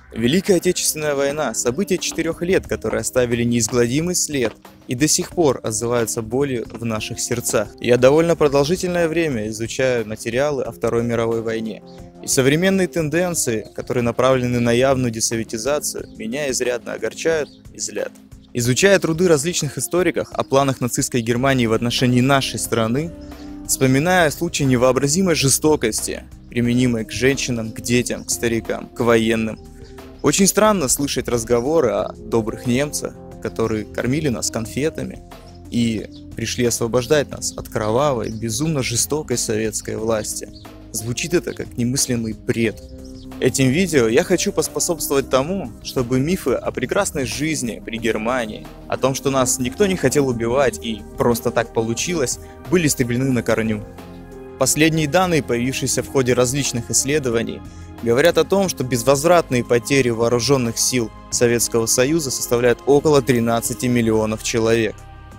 Великая Отечественная война – события 4 лет, которые оставили неизгладимый след и до сих пор отзываются болью в наших сердцах. Я довольно продолжительное время изучаю материалы о Второй мировой войне, и современные тенденции, которые направлены на явную десоветизацию, меня изрядно огорчают и злят. Изучая труды различных историков о планах нацистской Германии в отношении нашей страны, вспоминая случаи невообразимой жестокости, применимой к женщинам, к детям, к старикам, к военным, очень странно слышать разговоры о добрых немцах, которые кормили нас конфетами и пришли освобождать нас от кровавой, безумно жестокой советской власти. Звучит это как немыслимый бред. Этим видео я хочу поспособствовать тому, чтобы мифы о прекрасной жизни при Германии, о том, что нас никто не хотел убивать и просто так получилось, были истреблены на корню. Последние данные, появившиеся в ходе различных исследований, говорят о том, что безвозвратные потери вооруженных сил Советского Союза составляют около 13 миллионов человек.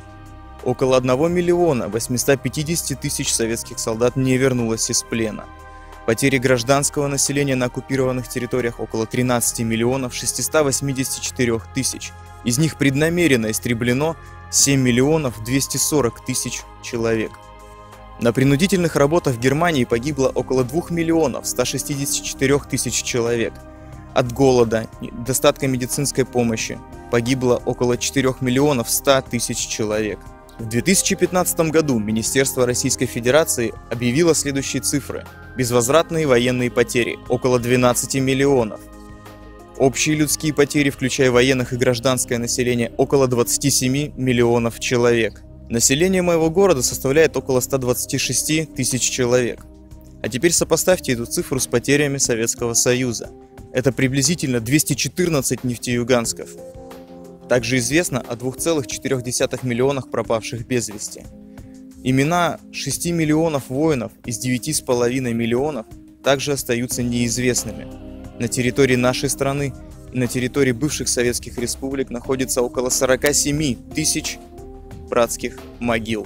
Около 1 миллиона 850 тысяч советских солдат не вернулось из плена. Потери гражданского населения на оккупированных территориях около 13 миллионов 684 тысяч. Из них преднамеренно истреблено 7 миллионов 240 тысяч человек. На принудительных работах в Германии погибло около 2 миллионов 164 тысяч человек. От голода, недостатка медицинской помощи погибло около 4 миллионов 100 тысяч человек. В 2015 году Министерство Российской Федерации объявило следующие цифры. Безвозвратные военные потери – около 12 миллионов. Общие людские потери, включая военных и гражданское население, около 27 миллионов человек. Население моего города составляет около 126 тысяч человек. А теперь сопоставьте эту цифру с потерями Советского Союза. Это приблизительно 214 нефтеюгансков. Также известно о 2,4 миллионах пропавших без вести. Имена 6 миллионов воинов из 9,5 миллионов также остаются неизвестными. На территории нашей страны и на территории бывших советских республик находится около 47 тысяч братских могил.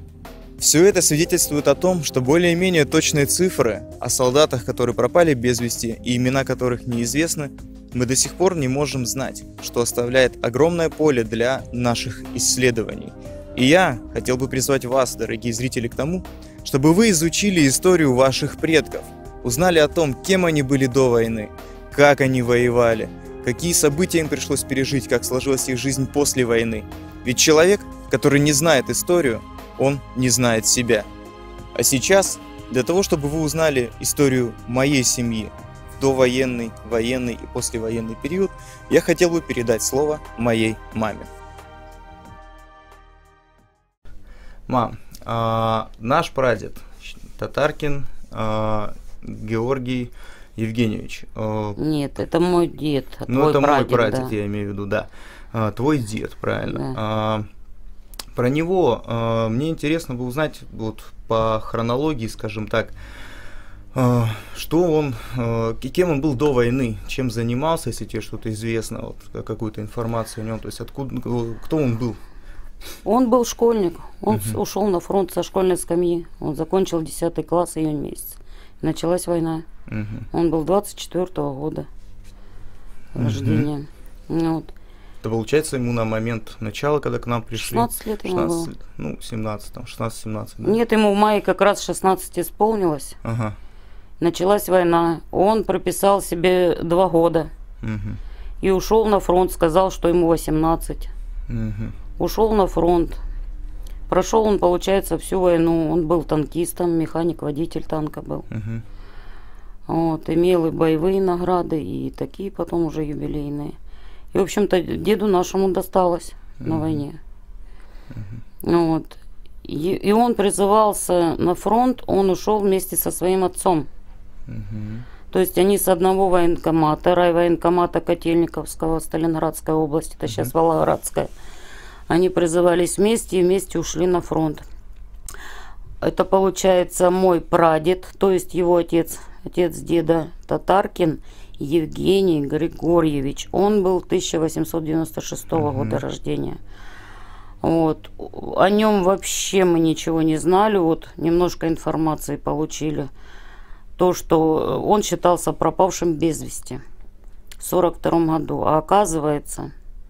Все это свидетельствует о том, что более-менее точные цифры о солдатах, которые пропали без вести и имена которых неизвестны, мы до сих пор не можем знать, что оставляет огромное поле для наших исследований. И я хотел бы призвать вас, дорогие зрители, к тому, чтобы вы изучили историю ваших предков, узнали о том, кем они были до войны, как они воевали, какие события им пришлось пережить, как сложилась их жизнь после войны. Ведь человек, который не знает историю, он не знает себя. А сейчас, для того, чтобы вы узнали историю моей семьи, довоенный, военный и послевоенный период, я хотел бы передать слово моей маме. Мам, наш прадед Татаркин Георгий Евгеньевич. Нет, это мой дед. Ну, это прадед, мой прадед, да. я имею в виду, да. Твой дед, правильно. Да. Про него мне интересно было узнать вот по хронологии, скажем так, что он, кем он был до войны, чем занимался, если тебе что-то известно, вот, какую-то информацию о нем, то есть откуда, кто он был? Он был школьник, он ушел на фронт со школьной скамьи, он закончил 10 класс, июнь месяц. Началась война. Он был 24-го года рождения. Вот. Это получается ему на момент начала, когда к нам пришли? 16 лет ему было. Ну, 17, там, 16-17, да? Нет, ему в мае как раз 16 исполнилось. Ага. Началась война. Он прописал себе 2 года. И ушел на фронт, сказал, что ему 18. Ушел на фронт. Прошел он, получается, всю войну. Он был танкистом, механик-водитель танка был. Вот, имел и боевые награды, и такие потом уже юбилейные. И, в общем-то, деду нашему досталось на войне. Вот. И он призывался на фронт, он ушел вместе со своим отцом. То есть они с одного военкомата, райвоенкомата Котельниковского, Сталинградской области, это сейчас Волгоградская, они призывались вместе и вместе ушли на фронт. Это получается мой прадед, то есть его отец, отец деда Татаркин, Евгений Григорьевич. Он был 1896 года рождения. Вот. О нем вообще мы ничего не знали. Вот немножко информации получили. То, что он считался пропавшим без вести. в 42 году. А оказывается,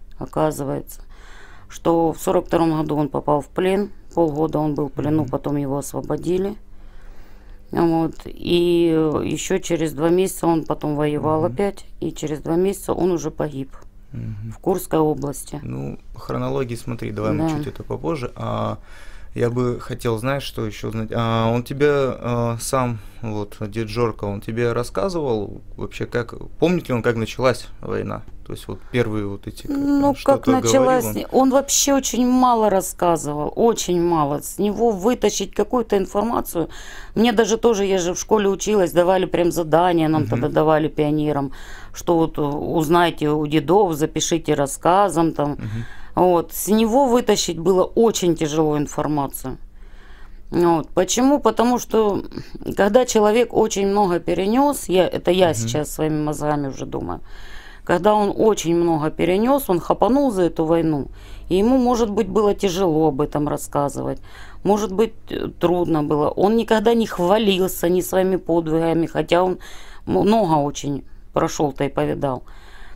что в 42 году он попал в плен. Полгода он был в плену, потом его освободили. Вот. И еще через 2 месяца он потом воевал опять. И через 2 месяца он уже погиб в Курской области. Ну, хронологии смотри, давай мы чуть это попозже. Я бы хотел, знаешь, что еще узнать. Он тебе сам, вот, дед Жорка, он тебе рассказывал вообще, как, помнит ли он, как началась война? То есть вот первые вот эти... Ну, как началась, он вообще очень мало рассказывал, очень мало. С него вытащить какую-то информацию. Мне даже тоже, я же в школе училась, давали прям задания, нам тогда давали пионерам, что вот узнайте у дедов, запишите рассказом там. Вот. С него вытащить было очень тяжело информацию. Вот. Почему? Потому что когда человек очень много перенес, я сейчас своими мозгами уже думаю, когда он очень много перенес, он хапанул за эту войну, и ему, может быть, было тяжело об этом рассказывать, может быть, трудно было. Он никогда не хвалился ни своими подвигами, хотя он много очень прошел-то и повидал.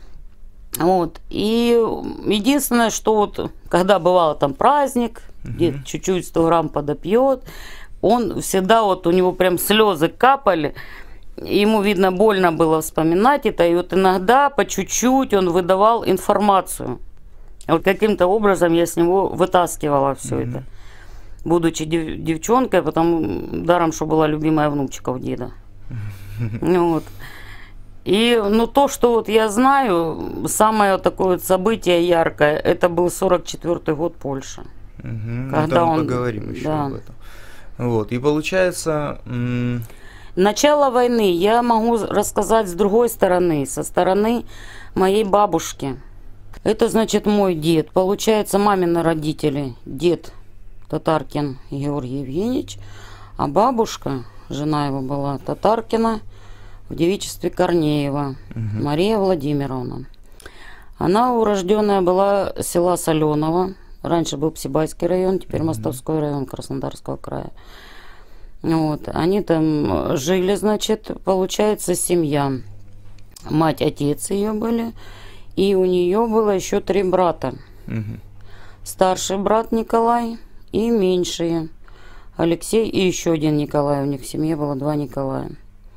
Вот. И единственное, что вот, когда бывало там праздник, где чуть-чуть 100 грамм подопьет, он всегда вот, у него прям слезы капали, ему, видно, больно было вспоминать это, и вот иногда по чуть-чуть он выдавал информацию. Вот каким-то образом я с него вытаскивала все это, будучи девчонкой, потому даром, что была любимая внучка у деда. Вот. И, ну, то, что вот я знаю, самое вот такое вот событие яркое, это был 44-й год Польши. Когда мы поговорим еще об этом. Вот, и получается... Начало войны я могу рассказать с другой стороны, со стороны моей бабушки. Это, значит, мой дед. Получается, мамины родители. Дед Татаркин Георгий Евгеньевич, а бабушка, жена его была Татаркина, в девичестве Корнеева, Мария Владимировна. Она урожденная была села Соленово. Раньше был Псибайский район, теперь Мостовской район Краснодарского края. Вот. Они там жили, значит, получается, семья. Мать, отец ее были. И у нее было еще 3 брата. Старший брат Николай и меньшие. Алексей и еще один Николай. У них в семье было 2 Николая.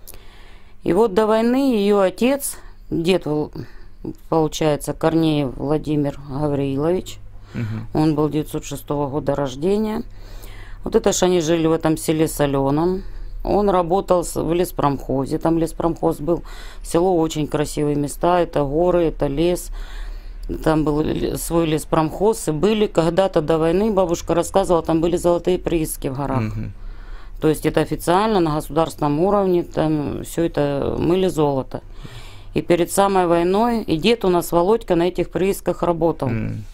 И вот до войны ее отец, дед, получается, Корнеев Владимир Гаврилович, он был 906 года рождения. Вот это ж они жили в этом селе Соленом. Он работал в леспромхозе, там леспромхоз был. Село очень красивые места, это горы, это лес. Там был свой леспромхоз. И были когда-то до войны, бабушка рассказывала, там были золотые прииски в горах. То есть это официально на государственном уровне, там все это мыли золото. И перед самой войной, и дед у нас, Володька, на этих приисках работал.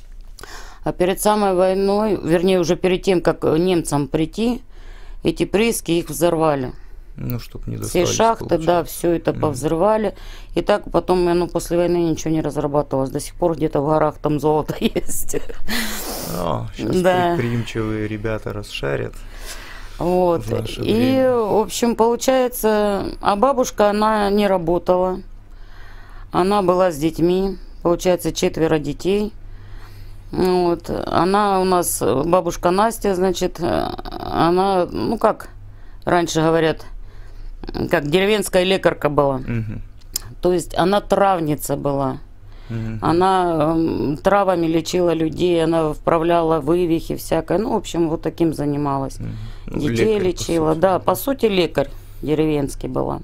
А перед самой войной, вернее, уже перед тем, как немцам прийти, эти прииски их взорвали. Ну, чтобы не достались, все шахты, получается. Да, все это повзрывали. И так потом, ну, после войны ничего не разрабатывалось. До сих пор где-то в горах там золото есть. Сейчас предприимчивые ребята расшарят. Вот. И, в общем, получается, а бабушка, она не работала. Она была с детьми. Получается, 4 детей. Вот. Она у нас, бабушка Настя, значит, она, ну как раньше говорят, как деревенская лекарка была. То есть она травница была. Она травами лечила людей, она вправляла вывихи всякое. Ну, в общем, вот таким занималась. Детей лекарь, лечила. По сути, лекарь деревенский была.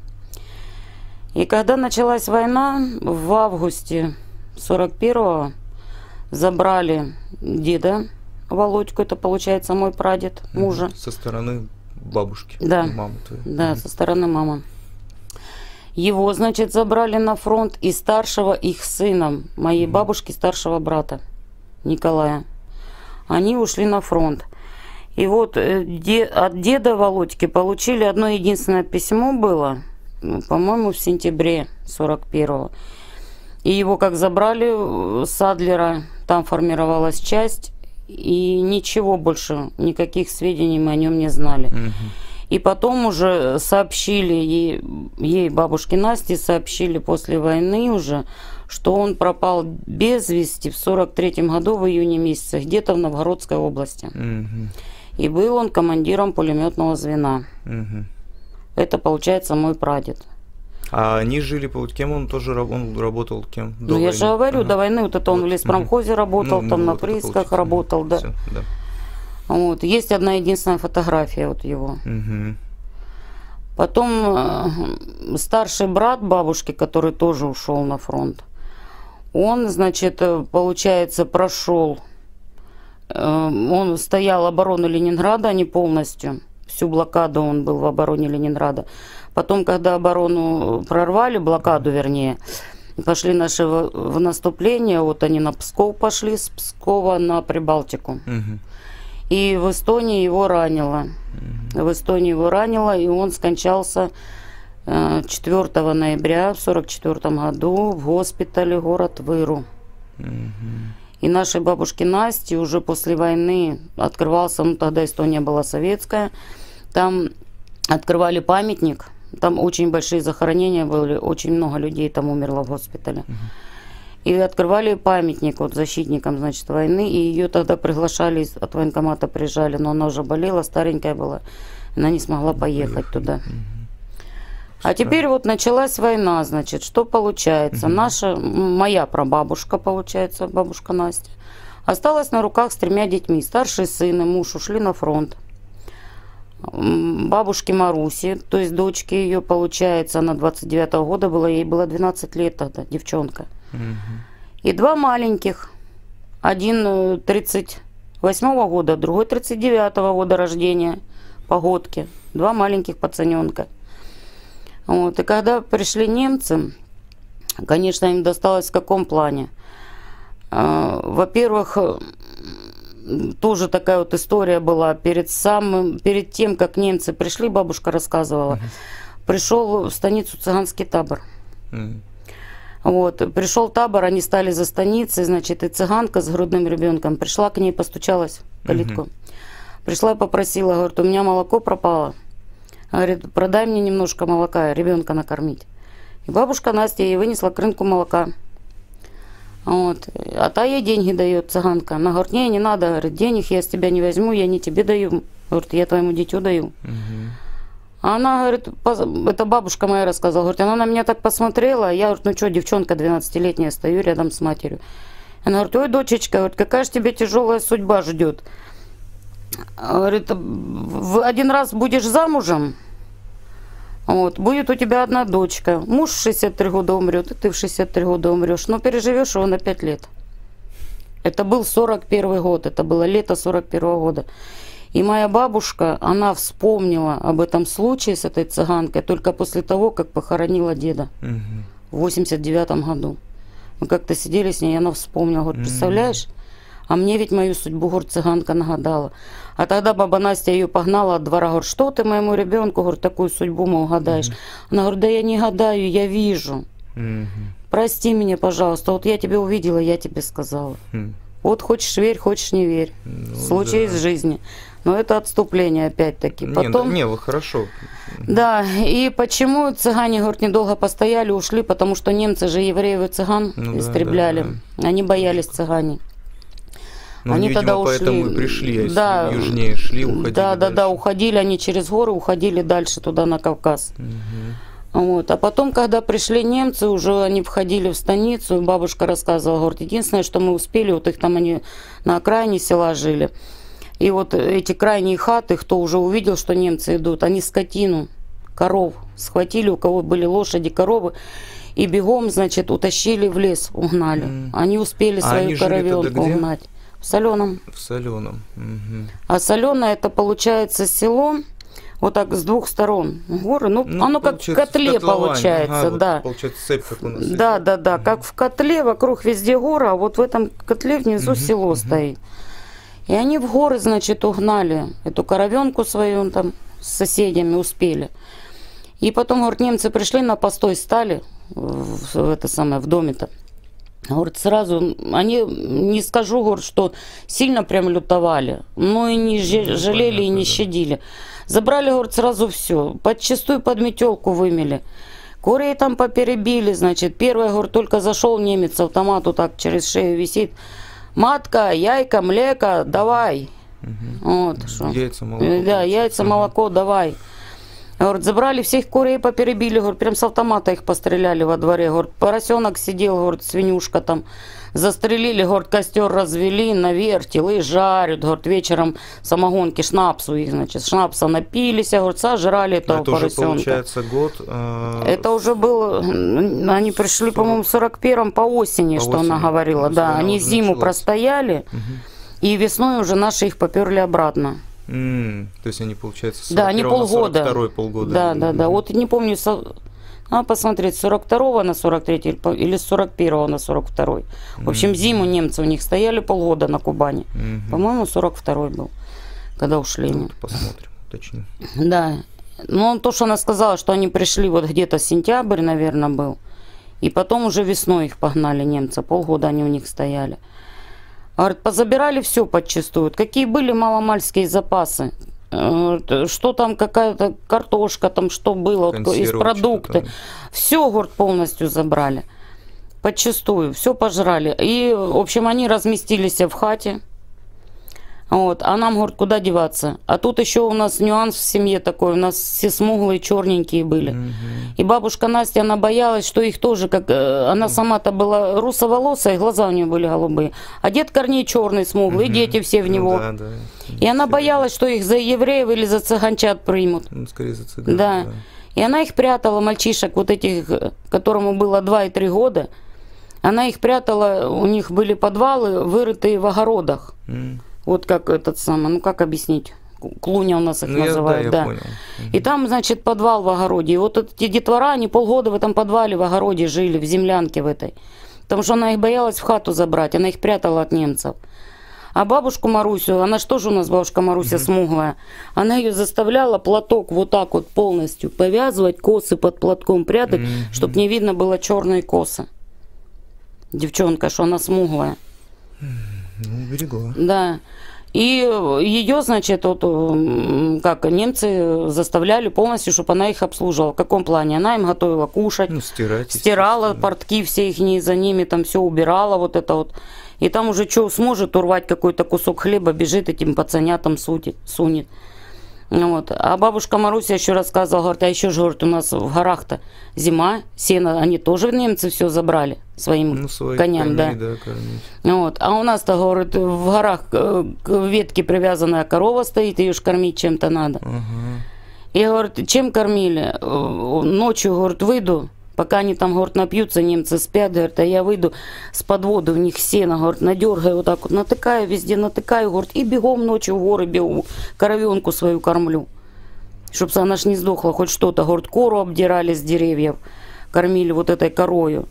И когда началась война, в августе 41-го забрали деда Володьку, это, получается, мой прадед, мужа. Со стороны бабушки, мамы твоей. Да, со стороны мамы. Его, значит, забрали на фронт, и старшего их сына, моей бабушки, старшего брата Николая. Они ушли на фронт. И вот от деда Володьки получили одно единственное письмо было, по-моему, в сентябре 41-го. И его как забрали с Адлера, там формировалась часть, и ничего больше, никаких сведений мы о нем не знали. И потом уже сообщили ей, бабушке Насте, сообщили после войны уже, что он пропал без вести в 43-м году в июне месяце, где-то в Новгородской области. И был он командиром пулеметного звена. Это, получается, мой прадед. А они жили, кем он тоже он работал, кем? Ну, я же говорю, до войны вот это он в леспромхозе работал, там на приисках работал, да. Всё, да. Вот. Есть одна единственная фотография вот его. Потом старший брат бабушки, который тоже ушел на фронт, он, значит, получается, прошел, он стоял оборону Ленинграда, не полностью, всю блокаду он был в обороне Ленинграда. Потом, когда оборону прорвали, блокаду вернее, пошли наши в наступление, вот они на Псков пошли, с Пскова на Прибалтику. И в Эстонии его ранило. В Эстонии его ранило, и он скончался 4 ноября в 1944 году в госпитале город Выру. И нашей бабушке Насте уже после войны открывался, ну тогда Эстония была советская, там открывали памятник, там очень большие захоронения были, очень много людей там умерло в госпитале. И открывали памятник вот защитникам, значит, войны, и ее тогда приглашали, от военкомата приезжали, но она уже болела, старенькая была, она не смогла поехать туда. А теперь вот началась война, значит, что получается? Моя прабабушка, получается, бабушка Настя, осталась на руках с 3 детьми. Старший сын и муж ушли на фронт. Бабушке Маруси, то есть дочке ее, получается, она 29-го года была, ей было 12 лет тогда, девчонка. И 2 маленьких, один 38-го года, другой 39-го года рождения, погодки, 2 маленьких пацаненка. Вот. И когда пришли немцы, конечно, им досталось в каком плане? Во-первых, тоже такая вот история была, перед тем, как немцы пришли, бабушка рассказывала, пришел в станицу цыганский табор. Вот, пришел табор, они стали за станицей, значит, и цыганка с грудным ребенком пришла к ней, постучалась в калитку. Пришла и попросила, говорит, у меня молоко пропало. Говорит, продай мне немножко молока, ребенка накормить. И бабушка Настя ей вынесла к рынку молока. Вот. А та ей деньги дает, цыганка. Она говорит, не надо, говорит, денег я с тебя не возьму, я не тебе даю. Говорит, я твоему дитю даю. А она, говорит, это бабушка моя рассказала, говорит, она на меня так посмотрела, я, говорит, ну что, девчонка 12-летняя, стою рядом с матерью. Она говорит, ой, дочечка, говорит, какая же тебе тяжелая судьба ждет. Говорит, один раз будешь замужем, вот, будет у тебя одна дочка, муж в 63 года умрет, и ты в 63 года умрешь, но переживешь его на 5 лет. Это был 41 год, это было лето 41 года. И моя бабушка, она вспомнила об этом случае с этой цыганкой только после того, как похоронила деда в 89-м году. Мы как-то сидели с ней, и она вспомнила, говорит, представляешь, а мне ведь мою судьбу, говорит, цыганка нагадала. А тогда баба Настя ее погнала от двора, говорит, что ты моему ребенку, говорит, такую судьбу, мол, гадаешь. Она говорит, да я не гадаю, я вижу. Прости меня, пожалуйста, вот я тебя увидела, я тебе сказала. Вот хочешь верь, хочешь не верь. Ну, случай из жизни. Но это отступление опять-таки. Потом... Не, вы хорошо. Да, и почему цыгане, говорят, недолго постояли, ушли, потому что немцы же евреев и цыган истребляли. Да. Они боялись цыгане. Ну, они, видимо, тогда ушли. Поэтому и пришли, да, южнее шли, уходили дальше. Да, уходили они через горы, уходили дальше туда на Кавказ. Вот. А потом, когда пришли немцы, уже они входили в станицу, бабушка рассказывала, говорит, единственное, что мы успели, вот их там они на окраине села жили, и вот эти крайние хаты, кто уже увидел, что немцы идут, они скотину, коров схватили, у кого были лошади, коровы, и бегом, значит, утащили в лес, угнали. Они успели свою коровенку угнать. В Соленом. В Соленом. А Соленое, это получается село, вот так с 2 сторон горы, ну оно как в котле получается, ага, да. Вот, получается цепь, как у нас. Да, как в котле, вокруг везде гора, а вот в этом котле внизу село стоит. И они в горы, значит, угнали эту коровенку свою, там с соседями успели. И потом, говорит, немцы пришли на постой, стали в доме-то. Говорит, сразу, они, не скажу, говорит, что сильно прям лютовали, но и не жалели, и не щадили. Забрали, говорит, сразу все. Подчистую под метелку вымели. Курей там поперебили, значит. Первый, говорит, только зашел немец, автомат вот так через шею висит. Матка, яйка, млека, давай. Вот, что. Яйца, молоко. Да, яйца, молоко, давай. Говорит, забрали всех курей, поперебили, говорит, прям с автомата их постреляли во дворе. Говорит, поросенок сидел, говорит, свинюшка там. Застрелили, говорит, костер развели на вертел и жарят, говорит, вечером самогонки, шнапсу их, значит, шнапса напились, говорит, сожрали этого это поросенка. Это уже, получается, год... Это уже было, они пришли, по-моему, в 41-м по осени, что она говорила, да, они зиму простояли, и весной уже наши их поперли обратно. То есть они, получается, 41 да, они полгода. 42 полгода. Да. Вот не помню, надо посмотреть, с 42-го на 43-й или с 41-го на 42-й. В общем, зиму немцы у них стояли полгода на Кубани. По-моему, 42-й был, когда ушли. Ну, посмотрим, точнее. Да. Ну, то, что она сказала, что они пришли вот где-то сентябрь, наверное, был. И потом уже весной их погнали немцы. Полгода они у них стояли. Говорит, позабирали все подчистую. Какие были маломальские запасы. Что там, какая-то картошка, там что было, вот, из продуктов. Все, говорит, полностью забрали. Подчистую, все пожрали. И, в общем, они разместились в хате. Вот. А нам, говорит, куда деваться? А тут еще у нас нюанс в семье такой. У нас все смуглые, черненькие были. И бабушка Настя, она боялась, что их тоже, как она сама-то была русоволосая, глаза у нее были голубые. А дед Корней черный, смуглый, и дети все в него. Да. И она боялась, что их за евреев или за цыганчат примут. Ну, скорее за цыган. Да. И она их прятала, мальчишек, вот этих, которому было 2 и 3 года. Она их прятала, у них были подвалы, вырытые в огородах. Вот как этот самый, ну как объяснить, клуня у нас их называют, я понял. И там, значит, подвал в огороде. И вот эти детвора, они полгода в этом подвале в огороде жили, в землянке в этой. Потому что она их боялась в хату забрать, она их прятала от немцев. А бабушку Марусю, она что же у нас бабушка Маруся смуглая, она ее заставляла платок вот так вот полностью повязывать, косы под платком прятать, чтобы не видно было черные косы. Девчонка, что она смуглая. Ну, берегла. Да. И ее, значит, вот, как немцы заставляли полностью, чтобы она их обслуживала. В каком плане? Она им готовила кушать, ну, стирала портки все их за ними, там все убирала, вот это вот. И там уже что сможет урвать какой-то кусок хлеба, бежит этим пацанятам сунет. Вот. А бабушка Маруся еще рассказывала, говорит, а еще же, говорит, у нас в горах-то зима, сено, они тоже немцы все забрали своим коням, да. Вот. А у нас-то, говорит, в горах ветки привязанная корова стоит, ее ж кормить чем-то надо. И, говорит, чем кормили? Ночью, говорит, выйду, пока они там, говорит, напьются, немцы спят, говорит, а я выйду с подвода, у них сено, говорит, надергаю вот так вот, натыкаю везде, натыкаю, говорит, и бегом ночью в горы бегу, коровенку свою кормлю, чтобы она ж не сдохла, хоть что-то, говорит, кору обдирали с деревьев, кормили вот этой корою.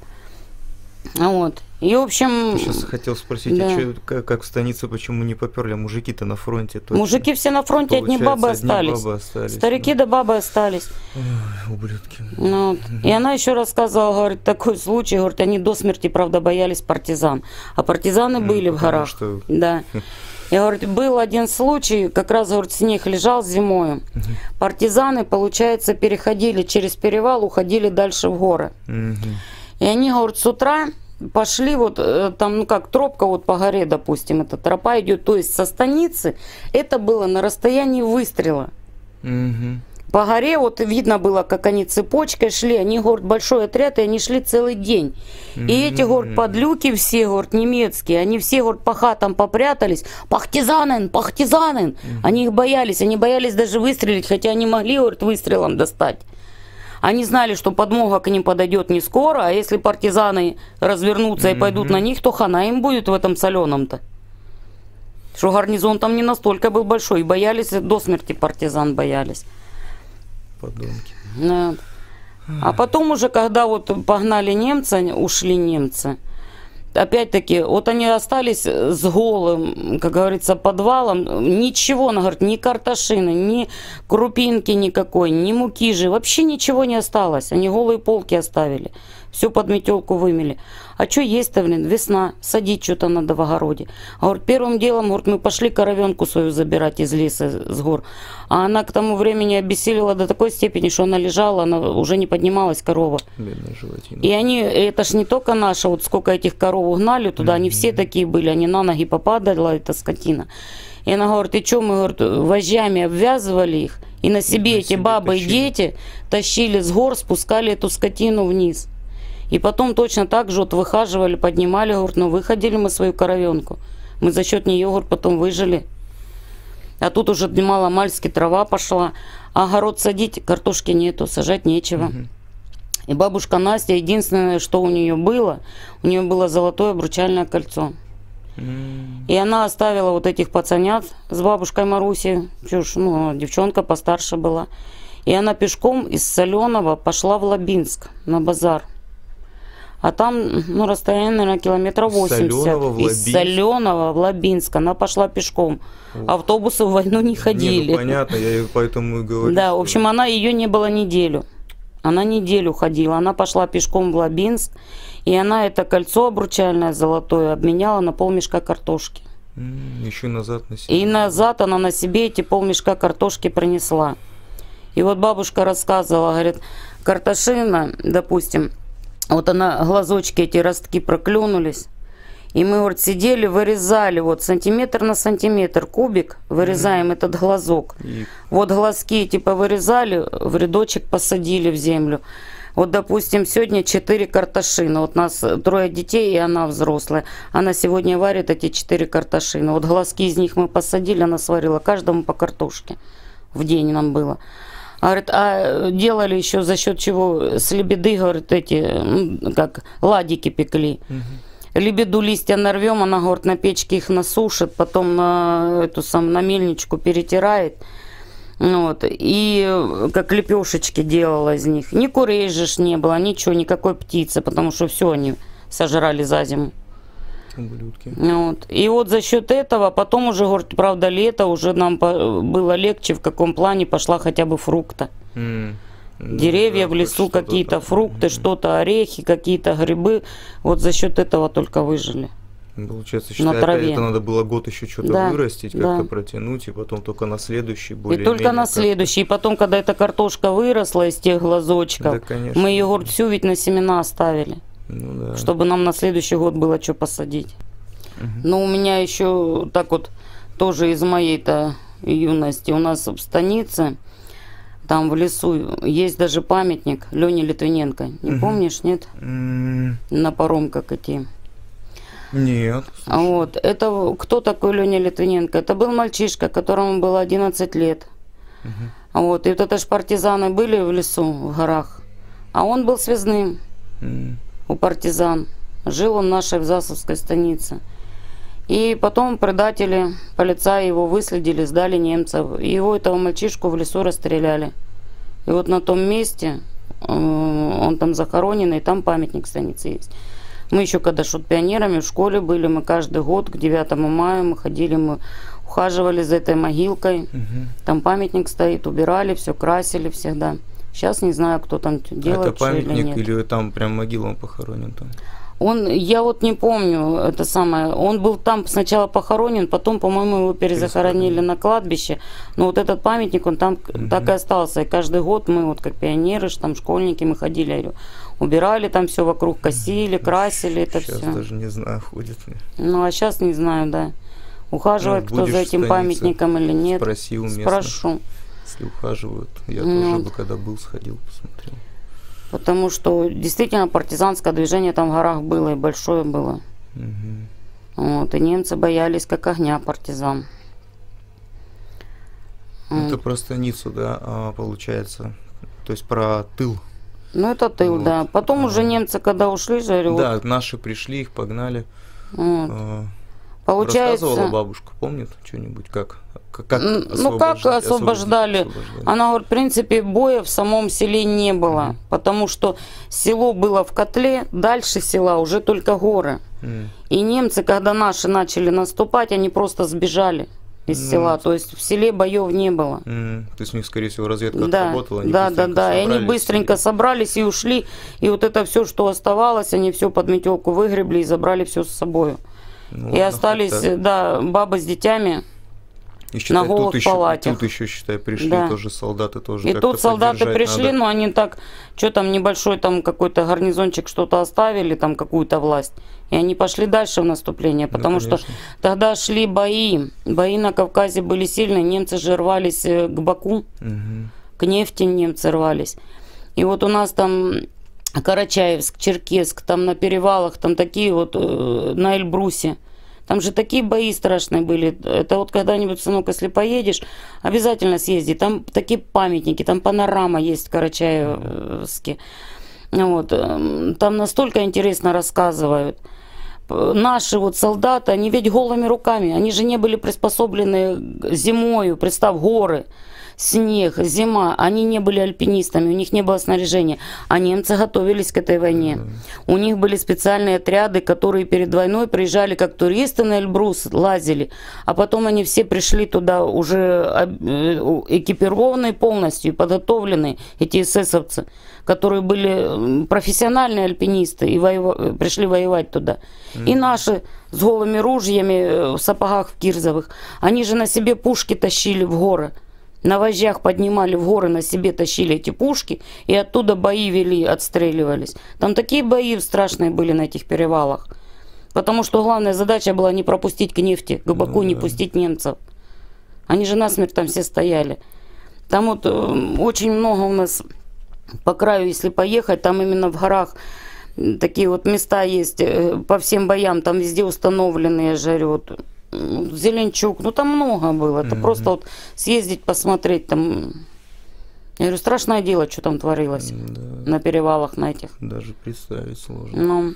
Вот. И, в общем... Сейчас хотел спросить, да. А что, как в станице, почему не поперли? Мужики-то на фронте. Точно. Мужики все на фронте, одни бабы остались. Старики да бабы остались. Ой, ублюдки. Вот. И она еще рассказывала, говорит, такой случай, говорит, они до смерти, правда, боялись партизан. А партизаны были в горах. Что... Да. И, говорит, был один случай, как раз, говорит, снег лежал зимой. Партизаны, получается, переходили через перевал, уходили дальше в горы. И они, говорит, с утра пошли, вот там, ну как, тропка вот по горе, допустим, эта тропа идет, то есть со станицы, это было на расстоянии выстрела. По горе вот видно было, как они цепочкой шли, они, говорит, большой отряд, и они шли целый день. И эти, говорит, подлюки все, говорит, немецкие, они все, говорит, по хатам попрятались, партизанен, партизанен. Они их боялись, они боялись даже выстрелить, хотя они могли, говорит, выстрелом достать. Они знали, что подмога к ним подойдет не скоро, а если партизаны развернутся и пойдут на них, то хана им будет в этом соленом-то. Что гарнизон там не настолько был большой, и боялись, до смерти партизан боялись. Подонки. Да. А потом уже, когда вот погнали немцы, ушли немцы, опять-таки, вот они остались с голым, как говорится, подвалом, ничего, она говорит, ни картошины, ни крупинки никакой, ни муки же, вообще ничего не осталось, они голые полки оставили. Все под метелку вымели. А что есть-то, блин, весна, садить что-то надо в огороде. А говорит, первым делом, говорит, мы пошли коровенку свою забирать из леса, с гор. А она к тому времени обессилила до такой степени, что она лежала, она уже не поднималась, корова. Бедная животина. И они, это ж не только наша, вот сколько этих коров угнали туда, они все такие были, они на ноги попадала, эта скотина. И она говорит, и что, мы, говорит, вожжами обвязывали их, и на себе эти бабы и дети тащили с гор, спускали эту скотину вниз. И потом точно так же вот выхаживали, поднимали, говорит, ну выходили мы свою коровенку. Мы за счет нее, говорит, потом выжили. А тут уже мало-мальски трава пошла. А огород садить, картошки нету, сажать нечего. И бабушка Настя, единственное, что у нее было золотое обручальное кольцо. И она оставила вот этих пацанят с бабушкой Марусей, ну, девчонка постарше была. И она пешком из Соленого пошла в Лабинск на базар. А там, ну, расстояние, наверное, километров 80. Из Соленого в Лабинск. Она пошла пешком. Автобусы в войну не ходили. Не, ну, понятно, я поэтому и говорю. Да, в общем, она, ее не было неделю. Она неделю ходила. Она пошла пешком в Лабинск. И она это кольцо обручальное золотое обменяла на полмешка картошки. Еще назад на себе. И назад она на себе эти полмешка картошки принесла. И вот бабушка рассказывала, говорит, картошина, допустим, вот она, глазочки эти ростки проклюнулись. И мы, говорит, сидели, вырезали вот сантиметр на сантиметр кубик, вырезаем этот глазок. Вот глазки типа вырезали, в рядочек посадили в землю. Вот, допустим, сегодня 4 картошины. Вот у нас 3 детей, и она взрослая. Она сегодня варит эти 4 картошины. Вот глазки из них мы посадили, она сварила каждому по картошке. В день нам было. Говорит, а делали еще за счет чего? С лебеды, говорит, эти, как ладики пекли. Лебеду листья нарвем, она, говорит, на печке их насушит, потом на мельничку перетирает. Вот, и как лепешечки делала из них. Ни курей же не было, ничего, никакой птицы, потому что все они сожрали за зиму. Вот. И вот за счет этого, потом уже, говорит, правда, лето, уже нам было легче, в каком плане пошла хотя бы фрукта. Деревья в лесу, какие-то фрукты, что-то, орехи, какие-то грибы. Вот за счет этого только выжили. Получается, считай, это надо было год еще что-то вырастить, как-то протянуть, и потом только на следующий более-менее. И только на следующий. И потом, когда эта картошка выросла из тех глазочков, мы ее, говорит, всю ведь на семена оставили. Ну, да. Чтобы нам на следующий год было что посадить. Но у меня еще так вот, тоже из моей-то юности, у нас в станице, там в лесу, есть даже памятник Лене Литвиненко. Не помнишь, нет? На паромках идти. Нет. Вот. Это кто такой Леня Литвиненко? Это был мальчишка, которому было 11 лет. Вот. И вот это ж партизаны были в лесу, в горах. А он был связным у партизан. Жил он в нашей в Засовской станице. И потом предатели, полицаи его выследили, сдали немцев. И его, этого мальчишку, в лесу расстреляли. И вот на том месте он там захоронен, и там памятник станицы есть. Мы еще когда пионерами в школе были, мы каждый год к 9 мая мы ходили, мы ухаживали за этой могилкой. Там памятник стоит, убирали, все красили всегда. Сейчас не знаю, кто там делает. Это памятник или там прям могила он похоронен там? Я вот не помню, это самое, он был там сначала похоронен, потом, по-моему, его перезахоронили на кладбище, но вот этот памятник, он там так и остался, и каждый год мы, вот как пионеры, там школьники, мы ходили, убирали там все вокруг, косили, красили это все. Сейчас даже не знаю, ходит ли. Ну, а сейчас не знаю, да, ухаживает кто за этим памятником или нет. Спроси у местных, спрошу. Если ухаживают, я тоже бы когда был, сходил, посмотрел. Потому что действительно партизанское движение там в горах было и большое было. Вот, и немцы боялись как огня партизан. Это про станицу, да, получается, то есть про тыл. Ну это тыл, вот. Да. Потом уже немцы, когда ушли, говорю. Да, вот, наши пришли, их погнали. Вот. Получается. Рассказывала бабушка, помнит что-нибудь, как освобождали? Она говорит, в принципе, боя в самом селе не было, потому что село было в котле, дальше села уже только горы. И немцы, когда наши начали наступать, они просто сбежали. из села. То есть в селе боев не было. То есть у них, скорее всего, разведка да, отработала, они да. И они быстренько собрались и ушли. И вот это все, что оставалось, они все под метелку выгребли и забрали все с собой. И остались, да, бабы с детьми. И считай, на голых палатях. Тут еще, считай, пришли тоже солдаты тоже. И тут солдаты пришли, но они так, что там небольшой там какой-то гарнизончик что-то оставили, там какую-то власть. И они пошли дальше в наступление, потому что тогда шли бои. Бои на Кавказе были сильные, немцы же рвались к Баку, к нефти немцы рвались. И вот у нас там Карачаевск, Черкесск, там на перевалах, там такие вот на Эльбрусе. Там же такие бои страшные были. Это вот когда-нибудь, сынок, если поедешь, обязательно съезди. Там такие памятники, там панорама есть в Карачаевске. Вот. Там настолько интересно рассказывают. Наши вот солдаты, они ведь голыми руками. Они же не были приспособлены зимою. Представь, горы, снег, зима. Они не были альпинистами, у них не было снаряжения. А немцы готовились к этой войне. У них были специальные отряды, которые перед войной приезжали как туристы на Эльбрус, лазили. А потом они все пришли туда уже экипированные полностью, подготовленные, эти эсэсовцы, которые были профессиональные альпинисты и пришли воевать туда. И наши с голыми ружьями в сапогах в кирзовых, они же на себе пушки тащили в горы. На вожжах поднимали в горы, на себе тащили эти пушки, и оттуда бои вели, отстреливались. Там такие бои страшные были на этих перевалах. Потому что главная задача была не пропустить к нефти, к Баку не пустить немцев. Они же насмерть там все стояли. Там вот очень много у нас по краю, если поехать, там именно в горах такие вот места есть по всем боям, там везде установленные, жарют. Зеленчук, ну там много было. Это просто вот съездить, посмотреть там. Я говорю, страшное дело, что там творилось на перевалах на этих. Даже представить сложно. Ну.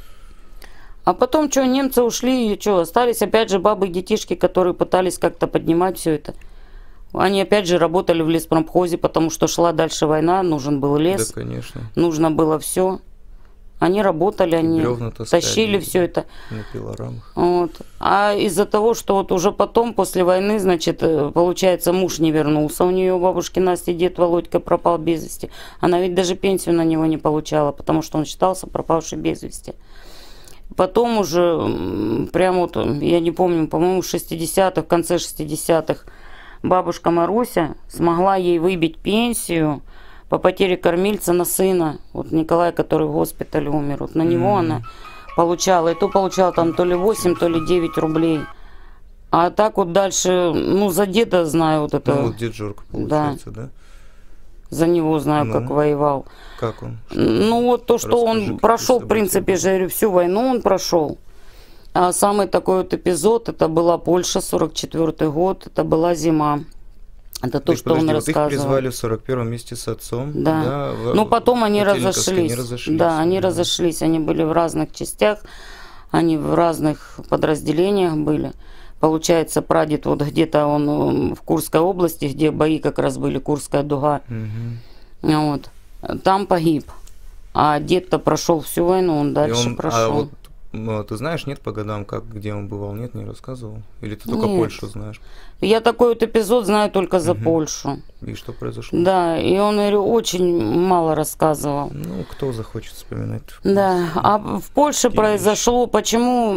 А потом что, немцы ушли, и что, остались опять же бабы и детишки, которые пытались как-то поднимать все это. Они опять же работали в леспромхозе, потому что шла дальше война, нужен был лес. Да, конечно. Нужно было все. Они работали, они тащили все это. На пилорамах. Вот. А из-за того, что вот уже потом, после войны, значит, получается, муж не вернулся. У нее у бабушки Насти дед Володька пропал без вести. Она ведь даже пенсию на него не получала, потому что он считался пропавший без вести. Потом уже, прям вот, я не помню, по-моему, в 60-х, в конце 60-х, бабушка Маруся смогла ей выбить пенсию по потере кормильца на сына, вот Николая, который в госпитале умер, вот на него она получала, и то получала там то ли 8, то ли 9 рублей. А так вот дальше, ну, за деда знаю вот это. Ну, вот дед Жорка, получается, да? За него знаю, как воевал. Как он? Ну, вот то, что он прошел, в принципе, же, говорю, всю войну он прошел. А самый такой вот эпизод, это была Польша, 44-й год, это была зима. Это то, что он рассказывал. Их призвали в 41-м вместе с отцом. Да. Но потом они разошлись. Да, они разошлись. Они были в разных частях, они в разных подразделениях были. Получается, прадед вот где-то он в Курской области, где бои как раз были, Курская дуга. Вот. Там погиб. А дед-то прошел всю войну, он дальше прошел. Ну, ты знаешь, нет, по годам, где он бывал, нет, не рассказывал? Или ты только Польшу знаешь? Я такой вот эпизод знаю только за Польшу. И что произошло? Да, и он, говорю, очень мало рассказывал. Ну, кто захочет вспоминать? Да, а в Польше произошло, почему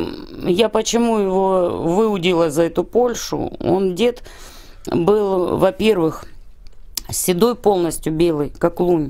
его выудила за эту Польшу? Он, дед, был, во-первых, седой полностью, белый, как лунь.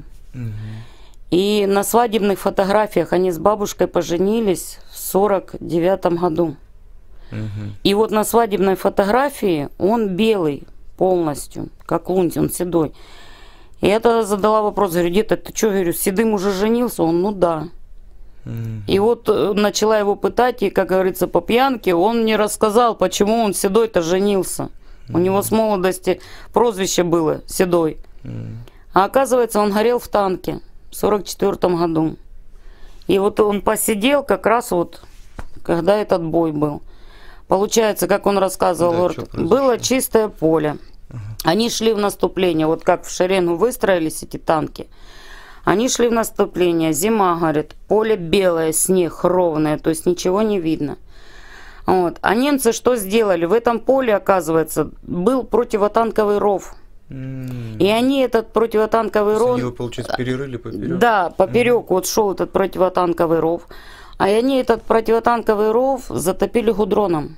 И на свадебных фотографиях они с бабушкой поженились в 49-м году. И вот на свадебной фотографии он белый полностью, как лунь, он седой. И я тогда задала вопрос, говорю, дед, ты что, говорю, с седым уже женился? Он, ну да. И вот начала его пытать, и, как говорится, по пьянке, он мне рассказал, почему он седой-то женился. У него с молодости прозвище было седой. А оказывается, он горел в танке. В 44-м году. И вот он посидел как раз вот, когда этот бой был. Получается, как он рассказывал, было чистое поле. Они шли в наступление, вот как в шеренгу выстроились эти танки. Они шли в наступление, зима, говорит, поле белое, снег ровное, то есть ничего не видно. Вот. А немцы что сделали? В этом поле, оказывается, был противотанковый ров. И они этот противотанковый ров... Его, получается, перерыли поперек? Да, поперек вот шел этот противотанковый ров. А они этот противотанковый ров затопили гудроном.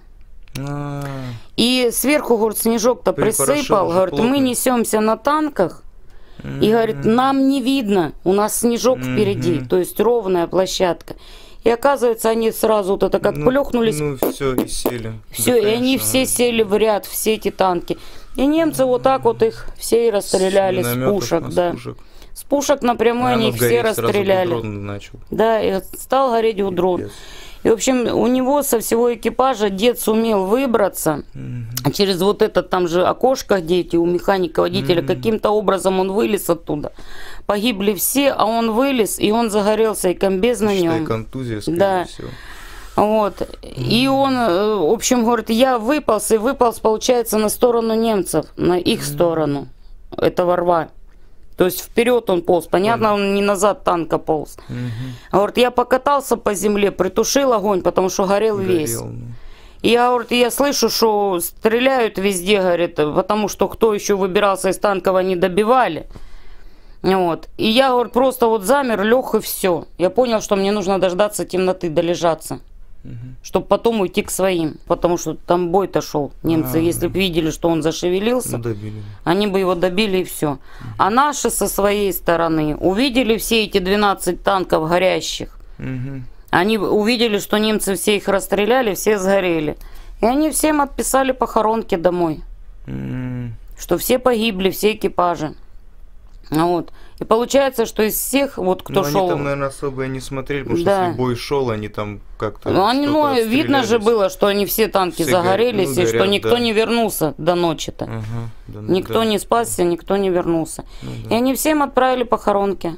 И сверху, говорит, снежок-то присыпал. Говорит, мы несемся на танках. И говорит, нам не видно, у нас снежок впереди. То есть ровная площадка. И оказывается, они сразу вот это как плюхнулись. Ну все, и сели. Все, да, и они все сели в ряд, все эти танки. И немцы вот так вот их все и расстреляли с пушек, да. С пушек напрямую они их все расстреляли. Да, и стал гореть гудрон. И, в общем, у него со всего экипажа дед сумел выбраться. Через вот это там же окошко, где эти у механика-водителя, каким-то образом он вылез оттуда. Погибли все, а он вылез, и он загорелся, и комбез на нем. Контузия, скорее да. всего. Вот. И он, в общем, говорит, я выполз, и выполз, получается, на сторону немцев, на их сторону, этого рва. То есть вперед он полз. Понятно, он не назад танка полз. Говорит, я покатался по земле, притушил огонь, потому что горел весь. И я, говорит, я слышу, что стреляют везде, говорит, потому что кто еще выбирался из танков, они добивали. Вот. И я, говорит, просто вот замер, лег и все. Я понял, что мне нужно дождаться темноты, долежаться. Чтобы потом уйти к своим. Потому что там бой-то шел. Немцы, если бы видели, что он зашевелился, они бы его добили и все. А наши со своей стороны увидели все эти 12 танков горящих. Они увидели, что немцы все их расстреляли, все сгорели. И они всем отписали похоронки домой. Что все погибли, все экипажи. Вот. И получается, что из всех, вот кто шел... Они там, наверное, особо и не смотрели, потому что если бой шел, они там как-то... видно же было, что они все танки все загорелись, горят, и что никто не вернулся до ночи-то. Никто не спасся, никто не вернулся. И они всем отправили похоронки.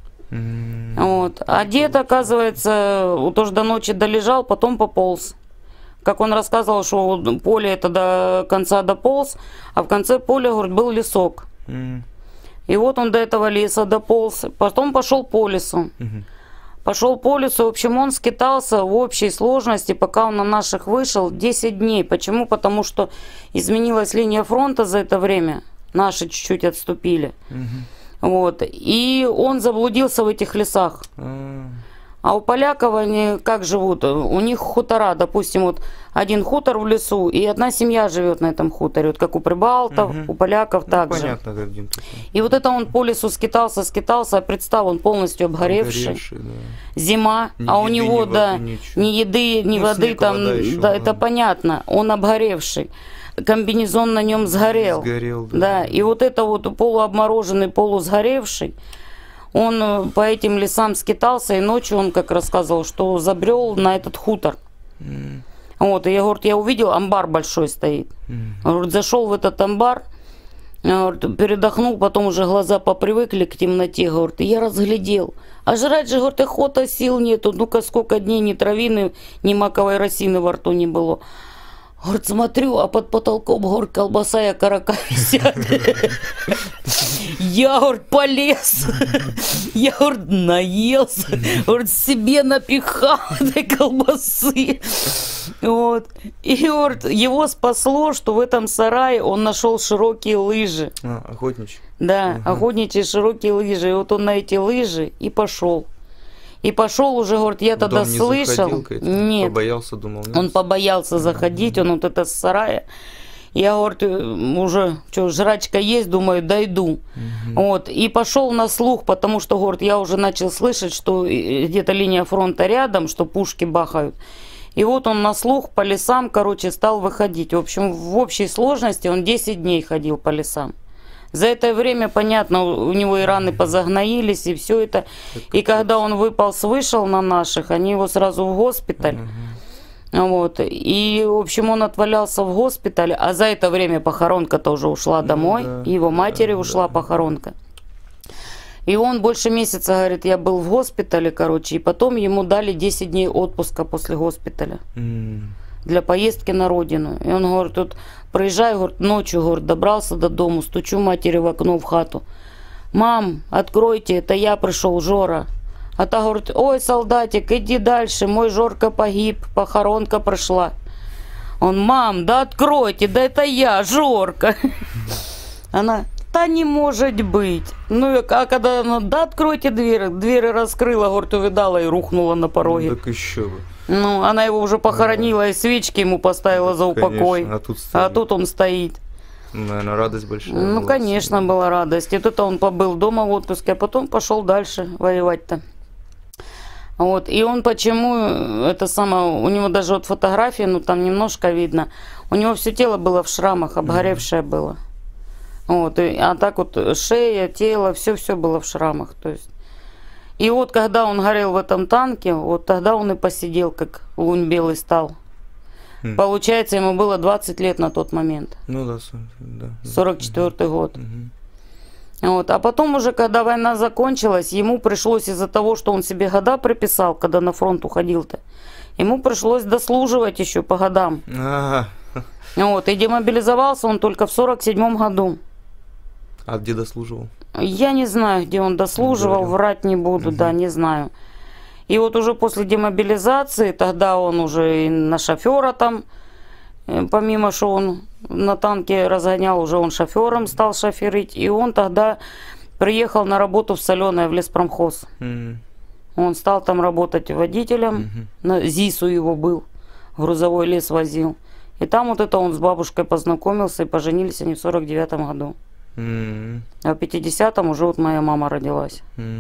Вот. А дед, оказывается, тоже до ночи долежал, потом пополз. Как он рассказывал, что поле это до конца дополз, а в конце поля, говорит, был лесок. И вот он до этого леса дополз, потом пошел по лесу. Пошел по лесу, в общем, он скитался в общей сложности, пока он на наших вышел, 10 дней. Почему? Потому что изменилась линия фронта за это время, наши чуть-чуть отступили. Вот. И он заблудился в этих лесах. А у поляков они как живут? У них хутора, допустим, вот один хутор в лесу, и одна семья живет на этом хуторе, вот как у прибалтов, у поляков также. Понятно, один такой. И вот это он по лесу скитался, а представь, он полностью обгоревший. Зима, а у него, ни еды, ни воды там, да, это понятно, он обгоревший. Комбинезон на нем сгорел. Да, и вот это вот полуобмороженный, полусгоревший, он по этим лесам скитался, и ночью он, как рассказывал, что забрел на этот хутор. Вот, и я, говорит, я увидел, амбар большой стоит. Говорит, зашел в этот амбар, говорит, передохнул, потом уже глаза попривыкли к темноте, говорит, и я разглядел. А жрать же, говорит, охота, сил нету, ну-ка сколько дней ни травины, ни маковой росины во рту не было. Говорит, смотрю, а под потолком, говорит, колбаса и окорока висят. Я, говорит, полез. Я, говорит, наелся. Говорит, себе напихал этой колбасы. Вот. И, говорит, его спасло, что в этом сарае он нашел широкие лыжи. Охотничьи? Да, охотничьи широкие лыжи. И вот он на эти лыжи и пошел. И пошел уже, говорит, я тогда слышал. Нет, побоялся, думал. Он побоялся заходить, он вот это с сарая. Я, говорит, уже, что, жрачка есть, думаю, дойду. Вот, и пошел на слух, потому что, говорит, я уже начал слышать, что где-то линия фронта рядом, что пушки бахают. И вот он на слух по лесам, короче, стал выходить. В общем, в общей сложности он 10 дней ходил по лесам. За это время, понятно, у него и раны позагноились, и все это. И когда он вышел на наших, они его сразу в госпиталь. Вот. И, в общем, он отвалялся в госпитале, а за это время похоронка тоже ушла домой, и его матери ушла похоронка. И он больше месяца, говорит, я был в госпитале, короче, и потом ему дали 10 дней отпуска после госпиталя. Для поездки на родину. И он, говорит, тут проезжаю, говорит, ночью, говорит, добрался до дому, стучу матери в окно в хату. Мам, откройте, это я пришел, Жора. А та говорит, ой, солдатик, иди дальше, мой Жорка погиб, похоронка прошла. Он: мам, да откройте, да это я, Жорка. Она: да не может быть. Ну, а когда она: да откройте двери раскрыла, говорит, увидала и рухнула на пороге. Так еще бы. Ну, она его уже похоронила, и свечки ему поставила за упокой. Конечно, а тут он стоит. Наверное, радость большая. Ну, была. конечно, была радость. И тут он побыл дома в отпуске, а потом пошел дальше воевать-то. Вот. И он почему, это самое, у него даже вот фотографии, ну, там немножко видно, у него все тело было в шрамах, обгоревшее было. Вот. А так вот шея, тело, все было в шрамах. То есть. И вот когда он горел в этом танке, вот тогда он и посидел, как лунь белый стал. Получается, ему было 20 лет на тот момент. Ну да. 44-й год. Вот. А потом уже, когда война закончилась, ему пришлось из-за того, что он себе года приписал, когда на фронт уходил-то, ему пришлось дослуживать еще по годам. Вот. И демобилизовался он только в 47-м году. А где дослуживал? Я не знаю, где он дослуживал, врать не буду, да, не знаю. И вот уже после демобилизации, тогда он уже и на шофера там, помимо что он на танке разгонял, уже он шофером стал шоферить. И он тогда приехал на работу в Соленое, в леспромхоз. Он стал там работать водителем, на ЗИСу его был, грузовой лес возил. И там вот это он с бабушкой познакомился, и поженились они в 49-м году. А в 50-м уже вот моя мама родилась.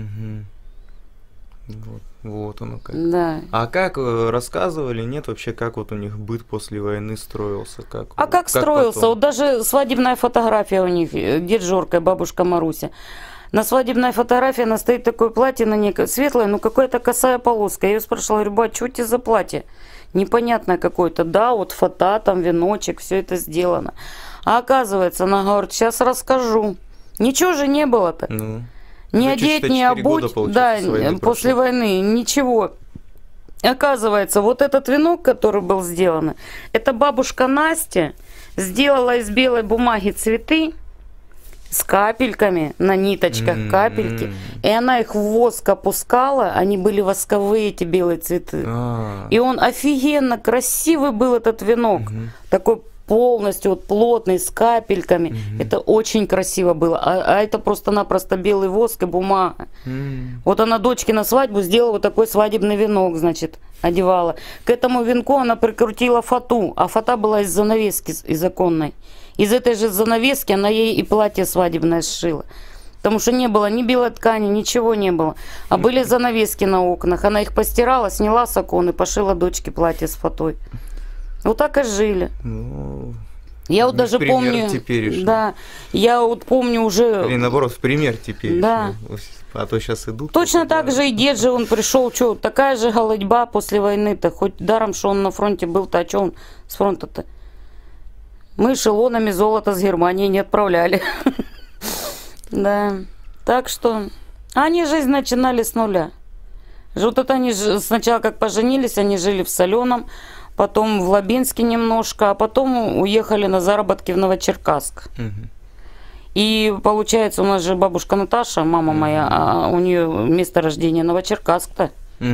Вот оно как. Да. А как рассказывали, нет вообще, как вот у них быт после войны строился? Как строился? Потом? Вот даже свадебная фотография у них, дед Жорка и бабушка Маруся. На свадебной фотографии она стоит, такое платье на ней светлое, ну какая-то косая полоска. Я ее спрашивала, говорю: ба, что это за платье? Непонятное какое-то. Да, вот фото, там веночек, все это сделано. А оказывается, она говорит: сейчас расскажу. Ничего же не было-то. Ну. Не одеть, не обуть, да, после войны, ничего. Оказывается, вот этот венок, который был сделан, это бабушка Настя сделала из белой бумаги цветы с капельками, на ниточках капельки, и она их в воск опускала, они были восковые, эти белые цветы. И он офигенно красивый был, этот венок, такой полностью вот плотный, с капельками. Это очень красиво было. А это просто-напросто белый воск и бумага. Вот она дочке на свадьбу сделала вот такой свадебный венок, значит, одевала. К этому венку она прикрутила фату, а фата была из занавески, из оконной. Из этой же занавески она ей и платье свадебное сшила. Потому что не было ни белой ткани, ничего не было. А были занавески на окнах. Она их постирала, сняла с окон и пошила дочке платье с фатой. Вот так и жили. Ну, я вот даже помню, да, я вот помню уже... Или наоборот, в пример теперь. Да. А то сейчас идут. Точно так же и дед же, он пришел, что, такая же голодьба после войны-то, хоть даром, что он на фронте был-то, а что он с фронта-то? Мы эшелонами золото с Германии не отправляли. Да, так что они жизнь начинали с нуля. Вот это они сначала как поженились, они жили в Соленом, потом в Лабинске немножко, а потом уехали на заработки в Новочеркасск. И получается, у нас же бабушка Наташа, мама моя, а у нее место рождения Новочеркасск-то.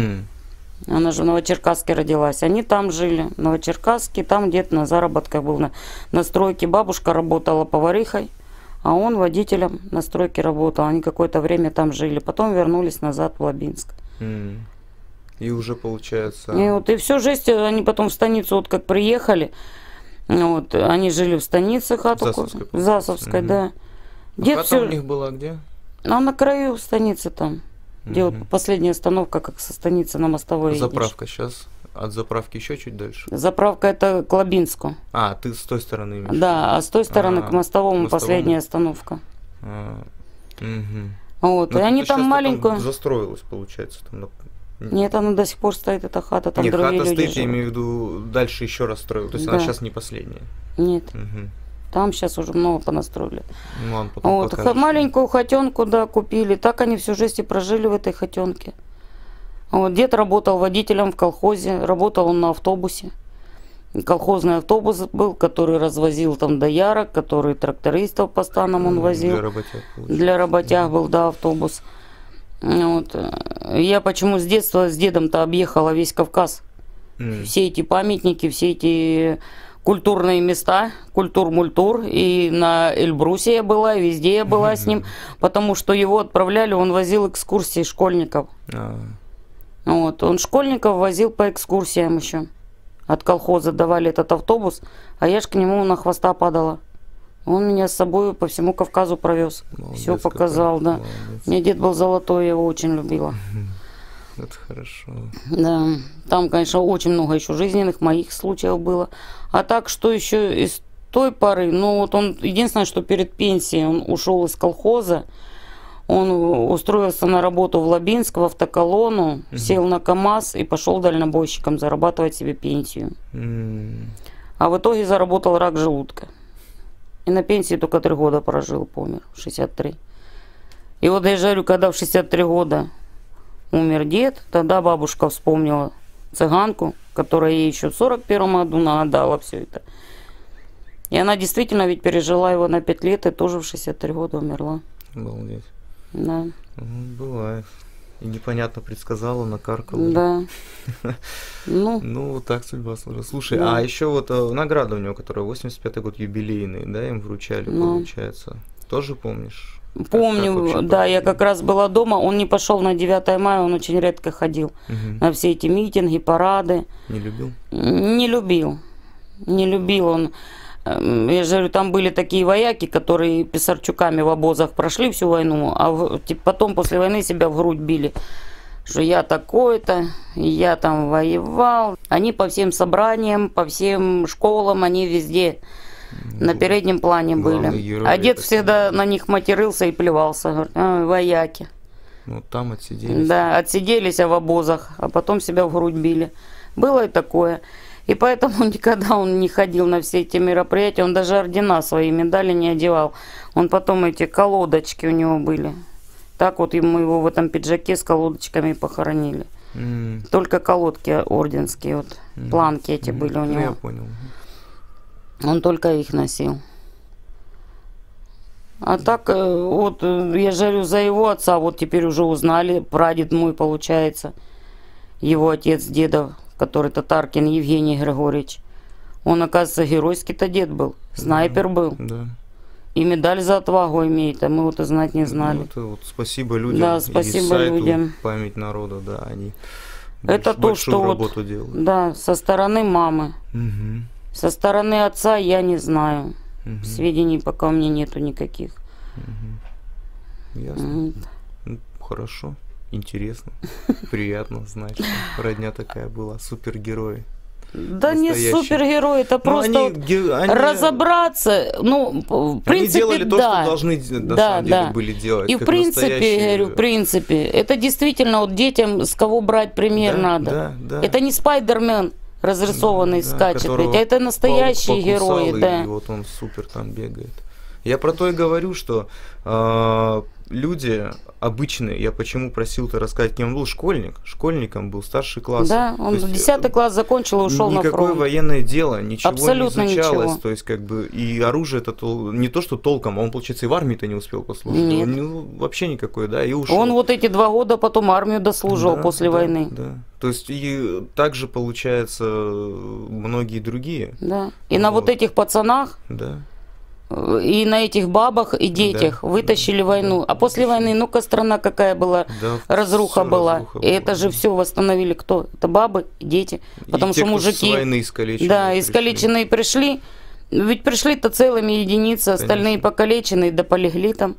Она же в Новочеркасске родилась. Они там жили, в Новочеркасске, там где-то на заработках был, на стройке. Бабушка работала поварихой, а он водителем на стройке работал. Они какое-то время там жили, потом вернулись назад в Лабинск. И уже получается... И вот и всю жизнь они потом в станицу, вот как приехали, вот, они жили в станице, хату. В Засовской, да. Дед хата все... у них была где? А на краю станицы там. Где вот последняя остановка, как со станицы на Мостовой. Заправка сейчас. От заправки еще чуть дальше. Заправка это к Лабинску. А, ты с той стороны имеешь? Да, а с той стороны к Мостовому последняя остановка. Вот, и они там маленькую... Там застроилась, получается, там. Нет, она до сих пор стоит, эта хата, там другие люди хата стоит, живут. Я имею в виду, дальше еще раз строил. То есть она сейчас не последняя. Нет. Там сейчас уже много понастроили. Ну, потом вот, маленькую хатенку, да, купили. Так они всю жизнь и прожили в этой хатенке. Вот, дед работал водителем в колхозе, работал он на автобусе. Колхозный автобус был, который развозил там доярок, который трактористов по станам он возил. Для работяг. Для работяг был, да, автобус. Вот. Я почему с детства с дедом-то объехала весь Кавказ. Все эти памятники, все эти культурные места, культур-мультур, и на Эльбрусе я была, и везде я была с ним, потому что его отправляли, он возил экскурсии школьников. Вот, он школьников возил по экскурсиям еще. От колхоза давали этот автобус, а я ж к нему на хвоста падала. Он меня с собой по всему Кавказу провез. Все показал, да. Молодец. Мне дед был золотой, я его очень любила. Это хорошо. Да, там, конечно, очень много еще жизненных моих случаев было. А так, что еще из той поры, ну вот он, единственное, что перед пенсией он ушел из колхоза, он устроился на работу в Лабинск, в автоколонну, сел на КАМАЗ и пошел дальнобойщиком зарабатывать себе пенсию. А в итоге заработал рак желудка. И на пенсии только 3 года прожил, помер, в 63. И вот я говорю, когда в 63 года умер дед, тогда бабушка вспомнила цыганку, которая ей еще в 41 году нагадала все это. И она действительно ведь пережила его на 5 лет и тоже в 63 года умерла. Обалдеть. Да. Бывает. И непонятно предсказала, накаркала. Да. Ну, вот так судьба сложилась. Слушай, а еще вот награда у него, которая 85-й год юбилейный, да, им вручали, получается. Тоже помнишь? Помню, да, я как раз была дома, он не пошел на 9 мая, он очень редко ходил на все эти митинги, парады. Не любил? Не любил. Не любил он. Я же говорю, там были такие вояки, которые писарчуками в обозах прошли всю войну, а потом после войны себя в грудь били, что я такой-то, я там воевал. Они по всем собраниям, по всем школам, они везде на переднем плане были. А дед всегда на них матерился и плевался. Говорит, вояки. Ну, там отсиделись. Да, отсиделись в обозах, а потом себя в грудь били. Было и такое. И поэтому никогда он не ходил на все эти мероприятия, он даже ордена, свои медали не одевал. Он потом эти колодочки у него были. Так вот мы его в этом пиджаке с колодочками похоронили. Только колодки орденские, вот, планки эти были у него. Я понял. Он только их носил. А так, вот, я же говорю, за его отца, вот теперь уже узнали, прадед мой, получается, его отец, дедов, который Татаркин Евгений Григорьевич. Он, оказывается, геройский-то дед был, снайпер был. Да. И медаль за отвагу имеет, а мы вот и знать не знали. Ну, это вот спасибо людям. Да, спасибо людям. Память народа, да, они это то, что работу вот, делают. да, со стороны мамы. Со стороны отца я не знаю. Сведений пока у меня нету никаких. Ясно. Ну, хорошо. Интересно, приятно знать, что родня такая была, супергерои. Да не супергерой, это просто они, разобраться, ну, в принципе, они делали то, что должны на самом деле были делать. И в принципе, говорю, в принципе, это действительно вот детям с кого брать пример надо. Да. Это не Спайдермен разрисованный скачет, а это настоящие герои, да. И вот он супер там бегает. Я про то и говорю, что люди обычные, я почему просил-то рассказать, кем он был, школьником был, старший класс. Да, он 10 класс закончил и ушел на фронт. Никакое военное дело, ничего абсолютно не изучалось, ничего. То есть как бы и оружие это не то, что толком, а он, получается, и в армии-то не успел послужить. Нет. Ну, вообще никакой, да, и ушел. Он вот эти 2 года потом армию дослужил после войны. Да. То есть и также, получается, многие другие. Да, и на вот этих пацанах, да. И на этих бабах и детях вытащили войну. А после войны, ну-ка, страна какая была, разруха была. И это же все восстановили кто? Это бабы, дети. Потому что мужики... С войны искалеченные. Да, искалеченные пришли. Ведь пришли-то целыми единицы, остальные покалеченные, да полегли там.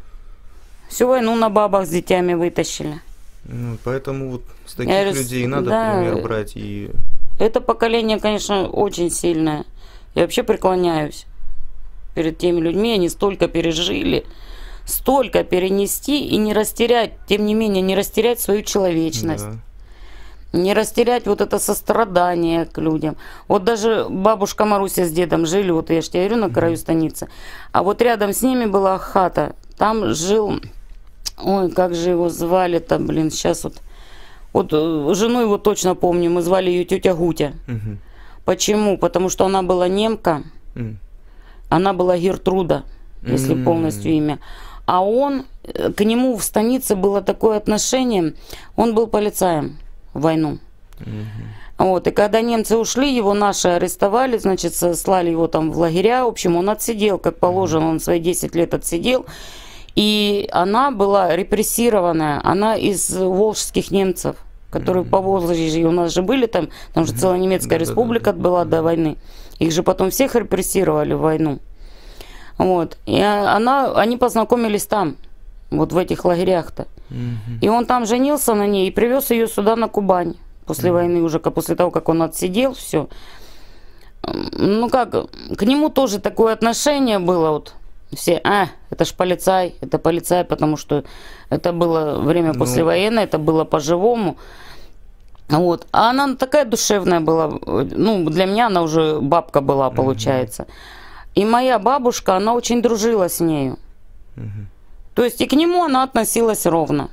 Всю войну на бабах с детьми вытащили. Ну, поэтому вот с таких людей надо пример брать. И... Это поколение, конечно, очень сильное. Я вообще преклоняюсь перед теми людьми, они столько пережили, столько перенести и не растерять, тем не менее, не растерять свою человечность, не растерять вот это сострадание к людям. Вот даже бабушка Маруся с дедом жили, вот я же тебе говорю, на краю станицы, а вот рядом с ними была хата, там жил, ой, как же его звали-то, блин, сейчас вот жену его точно помню, мы звали ее тетя Гутя. Почему? Потому что она была немка, она была Гертруда, если полностью имя. А он, к нему в станице было такое отношение, он был полицаем в войну. Вот, и когда немцы ушли, его наши арестовали, значит, слали его там в лагеря. В общем, он отсидел, как положено, он свои 10 лет отсидел. И она была репрессированная, она из волжских немцев, которые по Волжье у нас же были, там же целая немецкая республика была до войны. Их же потом всех репрессировали в войну. Вот. И они познакомились там, вот в этих лагерях-то. И он там женился на ней и привез ее сюда, на Кубань. После войны уже, после того, как он отсидел, все. Ну как, к нему тоже такое отношение было, вот. Все, это ж полицай, это полицай, потому что это было время послевоенное, это было по-живому. Вот. А она такая душевная была, ну, для меня она уже бабка была, получается. И моя бабушка, она очень дружила с нею. То есть и к нему она относилась ровно.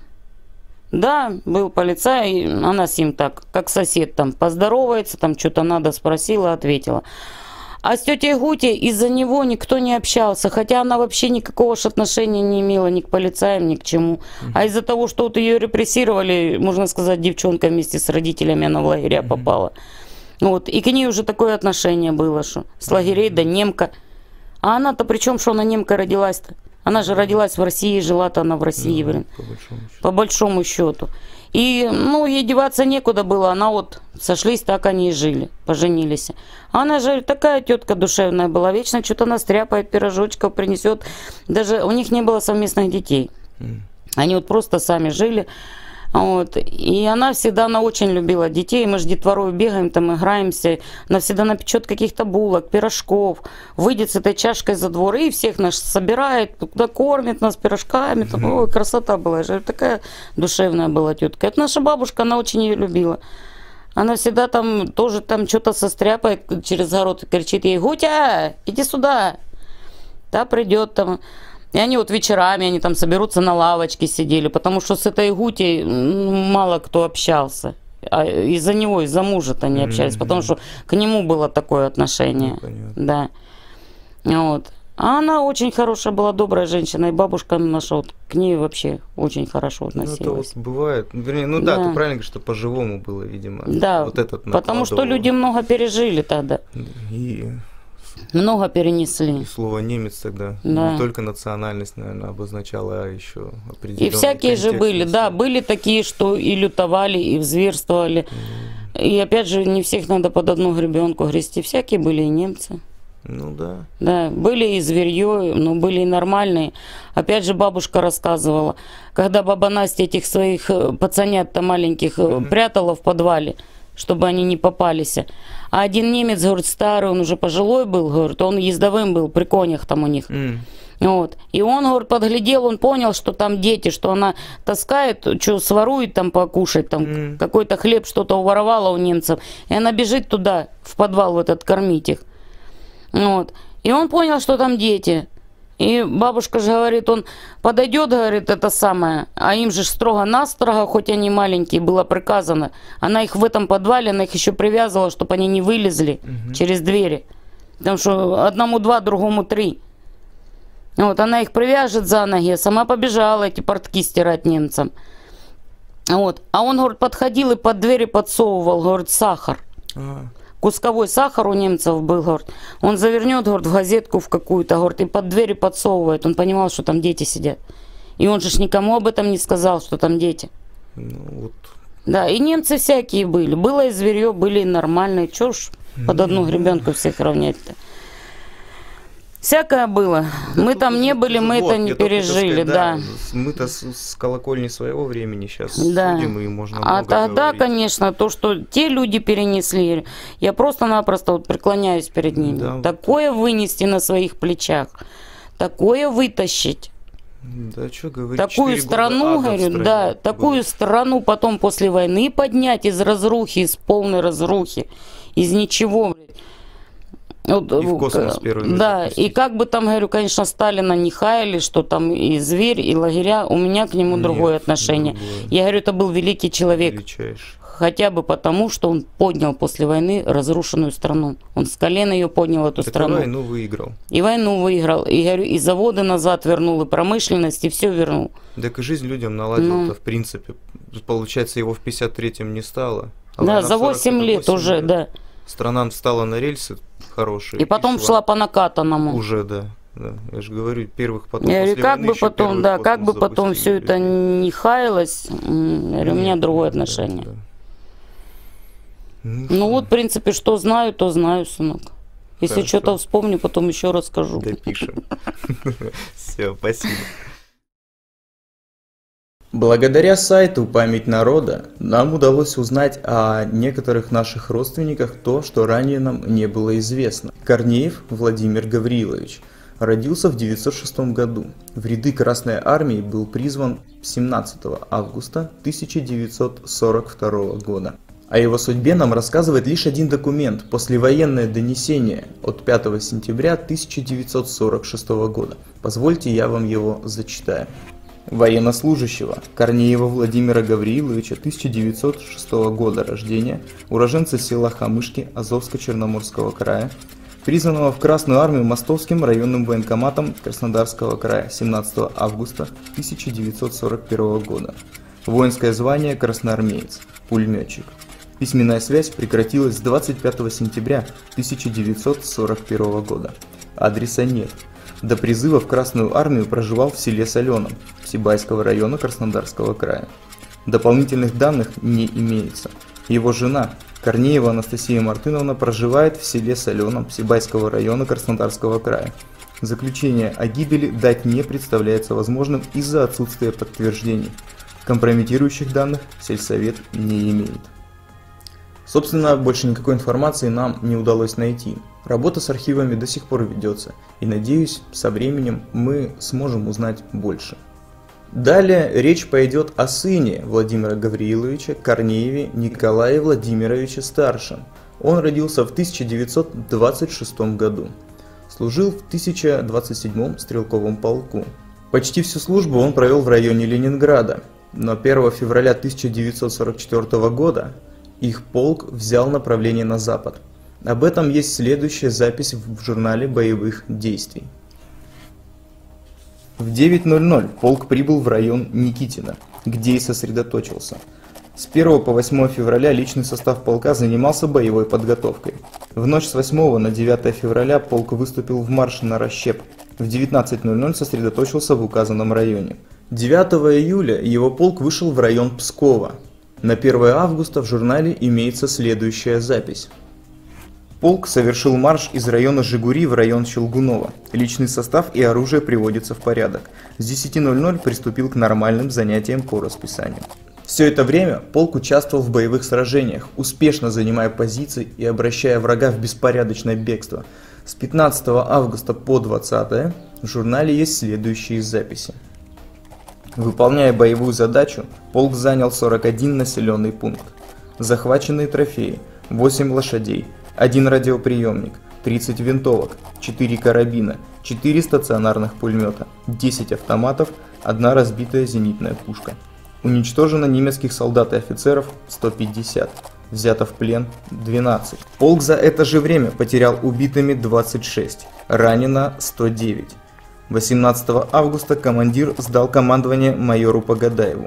Да, был полицай, она с ним так, как сосед, там, поздоровается, там, что-то надо, спросила, ответила. А с тетей Гути из-за него никто не общался, хотя она вообще никакого ж отношения не имела ни к полицаям, ни к чему. А из-за того, что вот ее репрессировали, можно сказать, девчонка вместе с родителями, она в лагеря попала. Вот. И к ней уже такое отношение было, что с лагерей до немка. А она-то при чем, что она немка родилась-то? Она же родилась в России, жила-то она в России, блин. По большому счету. И, ну, ей деваться некуда было, она вот сошлись, так они и жили, поженились. А она же такая тетка душевная была, вечно что-то настряпает, пирожочков принесет. Даже у них не было совместных детей. Они вот просто сами жили. Вот. И она всегда, она очень любила детей. Мы же детворой бегаем, там играемся. Она всегда напечет каких-то булок, пирожков. Выйдет с этой чашкой за двор и всех нас собирает, кормит нас пирожками. Там, ой, красота была. Я же такая душевная была тетка. Это наша бабушка, она очень ее любила. Она всегда там тоже там что-то состряпает через огород, кричит ей: Гутя, иди сюда. Та придет там. И они вот вечерами, они там соберутся на лавочке сидели, потому что с этой Гутей мало кто общался. А из-за него, из-за мужа-то не общались, потому что к нему было такое отношение. Да. Вот. А она очень хорошая была, добрая женщина, и бабушка наша вот к ней вообще очень хорошо относилась. Ну, это вот бывает. Вернее, ну да, ты правильно говоришь, что по-живому было, видимо. Да, вот этот потому что люди много пережили тогда. И... много перенесли. И слово немец тогда не только национальность, наверное, обозначало, а еще определенный и всякие же были, да, были такие, что и лютовали, и зверствовали. И опять же, не всех надо под одну гребенку грести. Всякие были и немцы. Ну да. Да, были и зверье, но были и нормальные. Опять же, бабушка рассказывала, когда баба Настя этих своих пацанят-то маленьких прятала в подвале, чтобы они не попались. А один немец, говорит, старый, он уже пожилой был, говорит, он ездовым был, при конях там у них. Вот. И он, говорит, подглядел, он понял, что там дети, что она таскает, что сворует там покушать, там какой-то хлеб, что-то уворовала у немцев. И она бежит туда, в подвал в этот, кормить их. Вот. И он понял, что там дети. И бабушка же говорит, он подойдет, говорит, это самое, а им же строго-настрого, хоть они маленькие, было приказано. Она их в этом подвале, она их еще привязывала, чтобы они не вылезли через двери. Потому что одному 2, другому 3. Вот, она их привяжет за ноги, а сама побежала эти портки стирать немцам. Вот. А он, говорит, подходил и под двери подсовывал, говорит, сахар. Кусковой сахар у немцев был, говорит. Он завернет, говорит, в газетку в какую-то, говорит, и под двери подсовывает. Он понимал, что там дети сидят. И он же ж никому об этом не сказал, что там дети. Ну, вот. Да, и немцы всякие были. Было и зверье, были и нормальные. Чё ж под одну гребенку всех равнять-то? Всякое было. Да, мы там не были, мы это не пережили, сказать, да. Мы-то с колокольни своего времени сейчас судим, и можно много тогда, говорить. Конечно, то, что те люди перенесли, я просто-напросто вот преклоняюсь перед ними. Да, такое вынести на своих плечах, такое вытащить. Да, что говорить, такую страну, говорю, да, такую страну потом после войны поднять из разрухи, из полной разрухи, из ничего. Вот, и в космос первый. Да, и как бы там, говорю, конечно, Сталина не хаяли, что там и зверь, и лагеря, у меня к нему другое отношение. Другое. Я говорю, это был великий человек. Величайший. Хотя бы потому, что он поднял после войны разрушенную страну. Он с колена ее поднял, эту страну. И войну выиграл. И войну выиграл. И, говорю, и заводы назад вернул, и промышленность, и все вернул. Так и жизнь людям наладил-то, в принципе. Получается, его в 53-м не стало. Да, за 8 лет уже, да. Страна встала на рельсы хорошие. И потом шла по накатанному. Уже, да. Да, я же говорю, первых потом. Я говорю, как бы потом, да, как бы потом все это не хаялось, я говорю, у меня другое отношение. Ну вот, в принципе, что знаю, то знаю, сынок. Если что-то вспомню, потом еще расскажу. Допишем. Все, спасибо. Благодаря сайту «Память народа» нам удалось узнать о некоторых наших родственниках то, что ранее нам не было известно. Корнеев Владимир Гаврилович родился в 906 году. В ряды Красной Армии был призван 17 августа 1942 года. О его судьбе нам рассказывает лишь один документ – послевоенное донесение от 5 сентября 1946 года. Позвольте, я вам его зачитаю. Военнослужащего Корнеева Владимира Гавриловича, 1906 года рождения, уроженца села Хамышки Азовско-Черноморского края, призванного в Красную армию Мостовским районным военкоматом Краснодарского края 17 августа 1941 года. Воинское звание красноармеец, пулеметчик. Письменная связь прекратилась с 25 сентября 1941 года. Адреса нет. До призыва в Красную армию проживал в селе Соленом Сибайского района Краснодарского края. Дополнительных данных не имеется. Его жена Корнеева Анастасия Мартыновна проживает в селе Соленом Сибайского района Краснодарского края. Заключение о гибели дать не представляется возможным из-за отсутствия подтверждений. Компрометирующих данных сельсовет не имеет. Собственно, больше никакой информации нам не удалось найти. Работа с архивами до сих пор ведется, и надеюсь, со временем мы сможем узнать больше. Далее речь пойдет о сыне Владимира Гавриловича Корнееве Николае Владимировиче Старшем. Он родился в 1926 году. Служил в 1027-м стрелковом полку. Почти всю службу он провел в районе Ленинграда, но 1 февраля 1944 года их полк взял направление на запад. Об этом есть следующая запись в журнале боевых действий. В 9:00 полк прибыл в район Никитина, где и сосредоточился. С 1 по 8 февраля личный состав полка занимался боевой подготовкой. В ночь с 8 на 9 февраля полк выступил в марш на расщеп. В 19:00 сосредоточился в указанном районе. 9 июля его полк вышел в район Пскова. На 1 августа в журнале имеется следующая запись. Полк совершил марш из района Жигури в район Щелгунова. Личный состав и оружие приводятся в порядок. С 10:00 приступил к нормальным занятиям по расписанию. Все это время полк участвовал в боевых сражениях, успешно занимая позиции и обращая врага в беспорядочное бегство. С 15 августа по 20 в журнале есть следующие записи. Выполняя боевую задачу, полк занял 41 населенный пункт. Захваченные трофеи: 8 лошадей, 1 радиоприемник, 30 винтовок, 4 карабина, 4 стационарных пулемета, 10 автоматов, 1 разбитая зенитная пушка. Уничтожено немецких солдат и офицеров 150, взято в плен 12. Полк за это же время потерял убитыми 26, ранено 109. 18 августа командир сдал командование майору Погадаеву.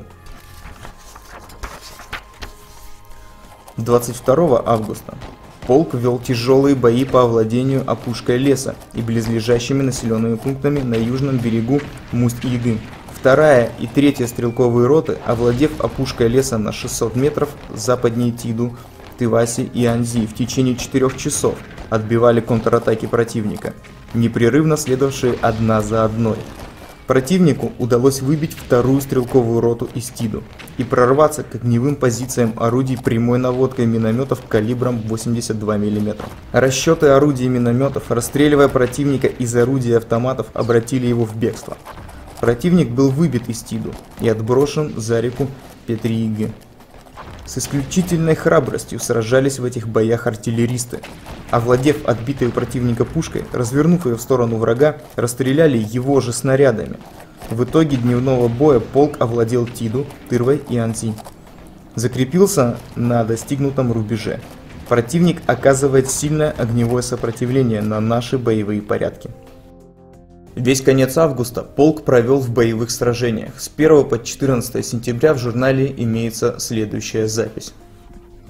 22 августа полк вел тяжелые бои по овладению опушкой леса и близлежащими населенными пунктами на южном берегу Мусть-Ягы. 2-я и 3-я стрелковые роты, овладев опушкой леса на 600 метров западнее Тиду, Тываси и Анзи, в течение 4 часов отбивали контратаки противника, непрерывно следовавшие одна за одной. Противнику удалось выбить 2-ю стрелковую роту из Тиду и прорваться к огневым позициям орудий прямой наводкой минометов калибром 82 мм. Расчеты орудий и минометов, расстреливая противника из орудий и автоматов, обратили его в бегство. Противник был выбит из Тиду и отброшен за реку Петрииги. С исключительной храбростью сражались в этих боях артиллеристы. Овладев отбитой у противника пушкой, развернув ее в сторону врага, расстреляли его же снарядами. В итоге дневного боя полк овладел Тиду, Тырвой и Анзи. Закрепился на достигнутом рубеже. Противник оказывает сильное огневое сопротивление на наши боевые порядки. Весь конец августа полк провел в боевых сражениях. С 1 по 14 сентября в журнале имеется следующая запись.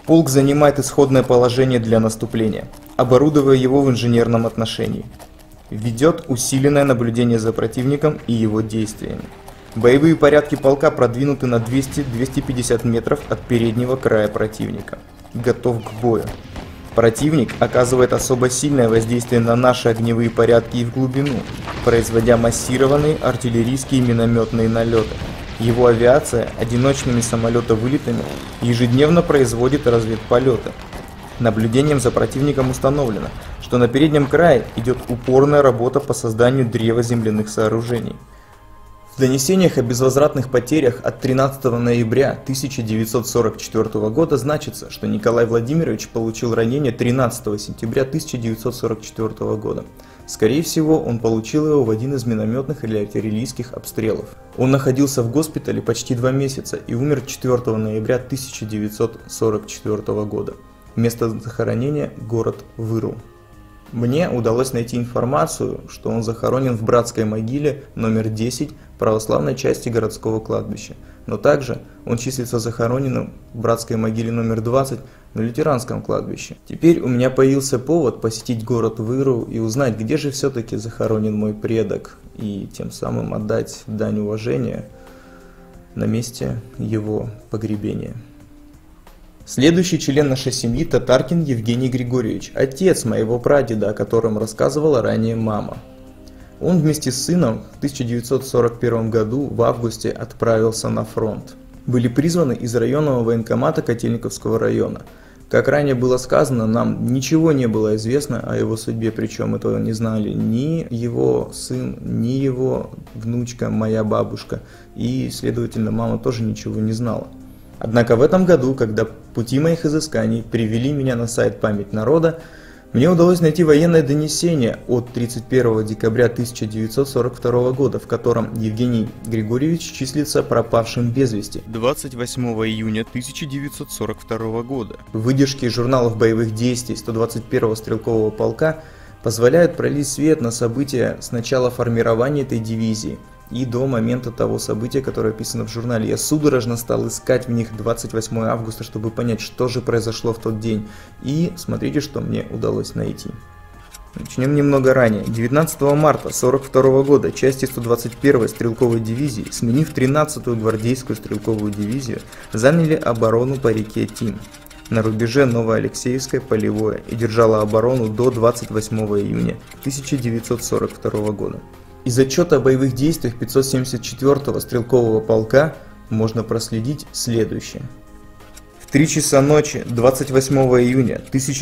Полк занимает исходное положение для наступления, оборудуя его в инженерном отношении. Ведет усиленное наблюдение за противником и его действиями. Боевые порядки полка продвинуты на 200-250 метров от переднего края противника. Готов к бою. Противник оказывает особо сильное воздействие на наши огневые порядки и в глубину, производя массированные артиллерийские и минометные налеты. Его авиация одиночными самолетовылетами ежедневно производит разведполеты. Наблюдением за противником установлено, что на переднем крае идет упорная работа по созданию древа земляных сооружений. В донесениях о безвозвратных потерях от 13 ноября 1944 года значится, что Николай Владимирович получил ранение 13 сентября 1944 года. Скорее всего, он получил его в один из минометных или артиллерийских обстрелов. Он находился в госпитале почти 2 месяца и умер 4 ноября 1944 года. Место захоронения – город Выру. Мне удалось найти информацию, что он захоронен в братской могиле номер 10 православной части городского кладбища, но также он числится захороненным в братской могиле номер 20 на лютеранском кладбище. Теперь у меня появился повод посетить город Выру и узнать, где же все-таки захоронен мой предок, и тем самым отдать дань уважения на месте его погребения. Следующий член нашей семьи – Татаркин Евгений Григорьевич, отец моего прадеда, о котором рассказывала ранее мама. Он вместе с сыном в 1941 году в августе отправился на фронт. Были призваны из районного военкомата Котельниковского района. Как ранее было сказано, нам ничего не было известно о его судьбе, причем этого не знали ни его сын, ни его внучка, моя бабушка, и, следовательно, мама тоже ничего не знала. Однако в этом году, когда пути моих изысканий привели меня на сайт «Память народа», мне удалось найти военное донесение от 31 декабря 1942 года, в котором Евгений Григорьевич числится пропавшим без вести. 28 июня 1942 года. Выдержки из журналов боевых действий 121-го стрелкового полка позволяют пролить свет на события с начала формирования этой дивизии и до момента того события, которое описано в журнале. Я судорожно стал искать в них 28 августа, чтобы понять, что же произошло в тот день. И смотрите, что мне удалось найти. Начнем немного ранее. 19 марта 1942 года части 121-й стрелковой дивизии, сменив 13-ю гвардейскую стрелковую дивизию, заняли оборону по реке Тим на рубеже Новоалексеевское Полевое и держала оборону до 28 июня 1942 года. Из отчета о боевых действиях 574-го стрелкового полка можно проследить следующее. В 3 часа ночи 28 июня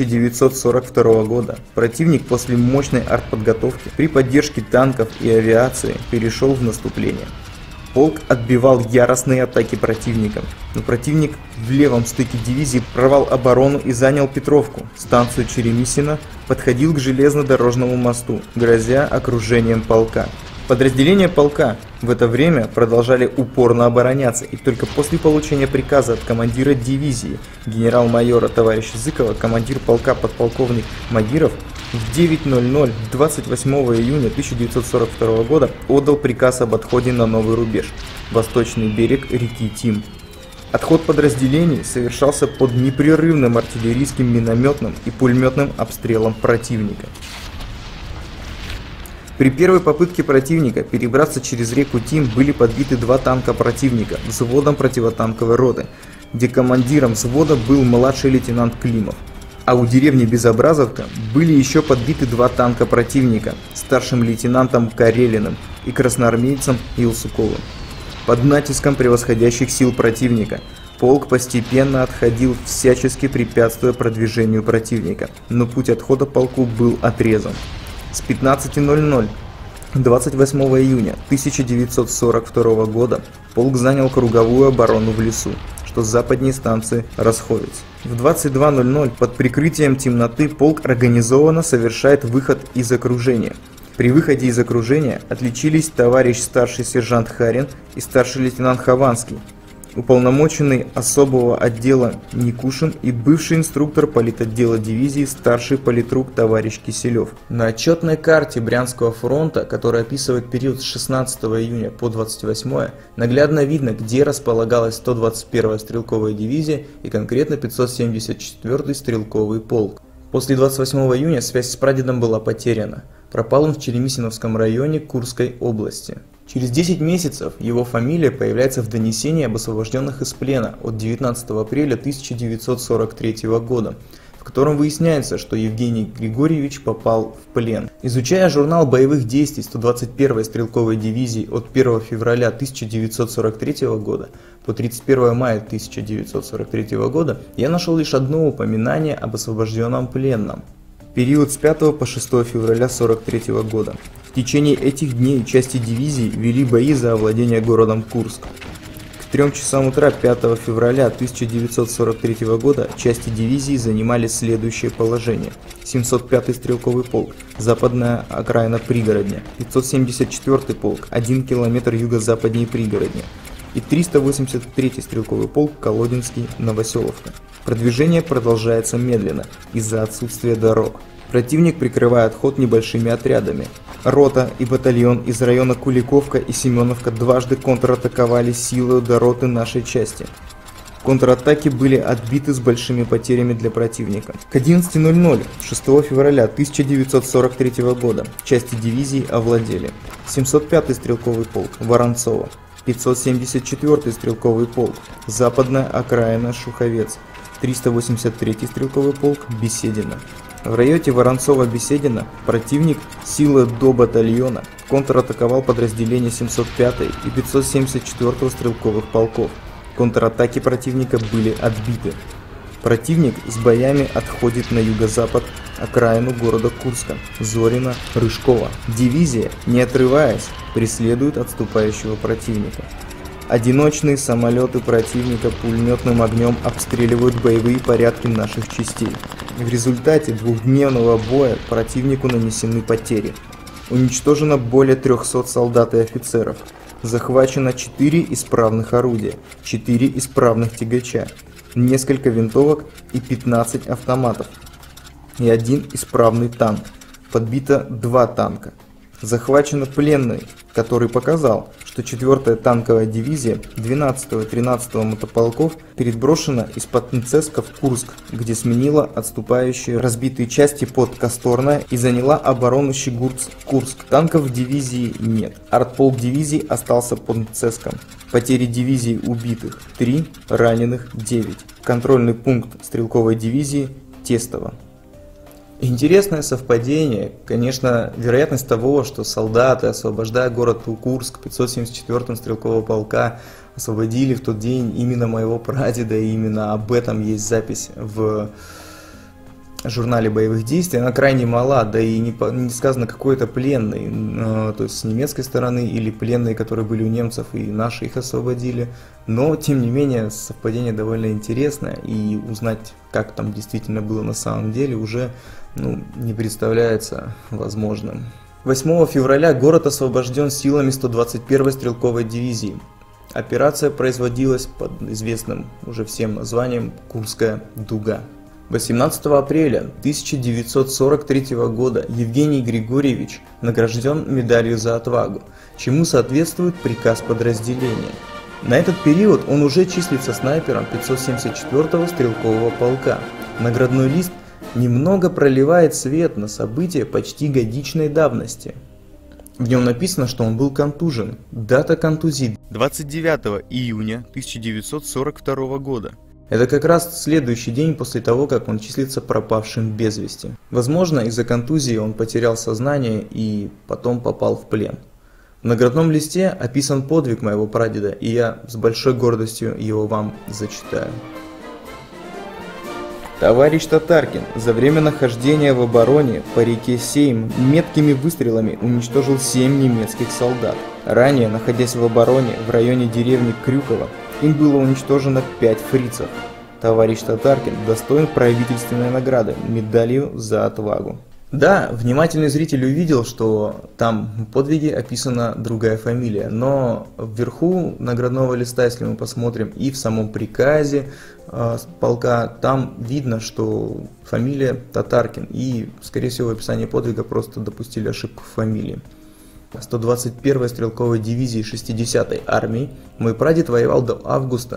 1942 года противник после мощной артподготовки при поддержке танков и авиации перешел в наступление. Полк отбивал яростные атаки противника, но противник в левом стыке дивизии прорвал оборону и занял Петровку, станцию Черемисино, подходил к железнодорожному мосту, грозя окружением полка. Подразделения полка в это время продолжали упорно обороняться, и только после получения приказа от командира дивизии генерал-майора товарища Зыкова командир полка подполковник Магиров в 9:00 28 июня 1942 года отдал приказ об отходе на новый рубеж – восточный берег реки Тим. Отход подразделений совершался под непрерывным артиллерийским, минометным и пулеметным обстрелом противника. При первой попытке противника перебраться через реку Тим были подбиты 2 танка противника взводом противотанковой роты, где командиром взвода был младший лейтенант Климов. А у деревни Безобразовка были еще подбиты 2 танка противника старшим лейтенантом Карелиным и красноармейцем Илсуковым. Под натиском превосходящих сил противника полк постепенно отходил, всячески препятствуя продвижению противника, но путь отхода полку был отрезан. С 15:00 28 июня 1942 года полк занял круговую оборону в лесу, что с западней станции Расховец. В 22:00 под прикрытием темноты полк организованно совершает выход из окружения. При выходе из окружения отличились товарищ старший сержант Харин и старший лейтенант Хованский. уполномоченный особого отдела Никушин и бывший инструктор политотдела дивизии старший политрук товарищ Киселев. На отчетной карте Брянского фронта, которая описывает период с 16 июня по 28, наглядно видно, где располагалась 121-я стрелковая дивизия и конкретно 574-й стрелковый полк. После 28 июня связь с прадедом была потеряна. Пропал он в Челемисиновском районе Курской области. Через 10 месяцев его фамилия появляется в донесении об освобожденных из плена от 19 апреля 1943 года, в котором выясняется, что Евгений Григорьевич попал в плен. Изучая журнал боевых действий 121-й стрелковой дивизии от 1 февраля 1943 года по 31 мая 1943 года, я нашел лишь одно упоминание об освобожденном пленном. Период с 5 по 6 февраля 1943 года. В течение этих дней части дивизии вели бои за овладение городом Курск. К 3 часам утра 5 февраля 1943 года части дивизии занимали следующее положение. 705-й стрелковый полк, западная окраина Пригородня, 574-й полк, 1 километр юго-западнее Пригородня и 383-й стрелковый полк, Колодинский, Новоселовка. Продвижение продолжается медленно из-за отсутствия дорог. Противник прикрывает ход небольшими отрядами. Рота и батальон из района Куликовка и Семеновка дважды контратаковали силой до роты нашей части. Контратаки были отбиты с большими потерями для противника. К 11:00 6 февраля 1943 года части дивизии овладели 705-й стрелковый полк Воронцова, 574-й стрелковый полк западная окраина Шуховец, 383-й стрелковый полк Беседино. В районе Воронцова-Беседино противник силой до батальона контратаковал подразделения 705-й и 574-го стрелковых полков. Контратаки противника были отбиты. Противник с боями отходит на юго-запад, окраину города Курска, Зорино, Рыжкова. Дивизия, не отрываясь, преследует отступающего противника. Одиночные самолеты противника пулеметным огнем обстреливают боевые порядки наших частей. В результате двухдневного боя противнику нанесены потери. Уничтожено более 300 солдат и офицеров. Захвачено 4 исправных орудия, 4 исправных тягача, несколько винтовок и 15 автоматов и 1 исправный танк. Подбито 2 танка. Захвачено пленный, который показал, что 4-я танковая дивизия 12-го и 13-го мотополков переброшена из-под Нцеска в Курск, где сменила отступающие разбитые части под Косторное и заняла оборону Щегурц-Курск. Танков в дивизии нет. Артполк дивизии остался под Нцеском. Потери дивизии убитых 3, раненых 9. Контрольный пункт стрелковой дивизии Тестово. Интересное совпадение, конечно, вероятность того, что солдаты, освобождая город Курск 574-м стрелкового полка, освободили в тот день именно моего прадеда, и именно об этом есть запись в журнале боевых действий, она крайне мала, да и не сказано, какой это пленный, то есть с немецкой стороны или пленные, которые были у немцев, и наши их освободили. Но, тем не менее, совпадение довольно интересное, и узнать, как там действительно было на самом деле, уже не представляется возможным. 8 февраля город освобожден силами 121-й стрелковой дивизии. Операция производилась под известным уже всем названием «Курская дуга». 18 апреля 1943 года Евгений Григорьевич награжден медалью за отвагу, чему соответствует приказ подразделения. На этот период он уже числится снайпером 574-го стрелкового полка. Наградной лист немного проливает свет на события почти годичной давности. В нем написано, что он был контужен. Дата контузии 29 июня 1942 года. Это как раз следующий день после того, как он числится пропавшим без вести. Возможно, из-за контузии он потерял сознание и потом попал в плен. В наградном листе описан подвиг моего прадеда, и я с большой гордостью его вам зачитаю. Товарищ Татаркин за время нахождения в обороне по реке Сейм меткими выстрелами уничтожил 7 немецких солдат. Ранее, находясь в обороне в районе деревни Крюково, им было уничтожено 5 фрицев. Товарищ Татаркин достоин правительственной награды, медалью за отвагу. Да, внимательный зритель увидел, что там в подвиге описана другая фамилия, но вверху наградного листа, если мы посмотрим, и в самом приказе полка, там видно, что фамилия Татаркин, и, скорее всего, в описании подвига просто допустили ошибку в фамилии. 121-й стрелковой дивизии 60-й армии мой прадед воевал до августа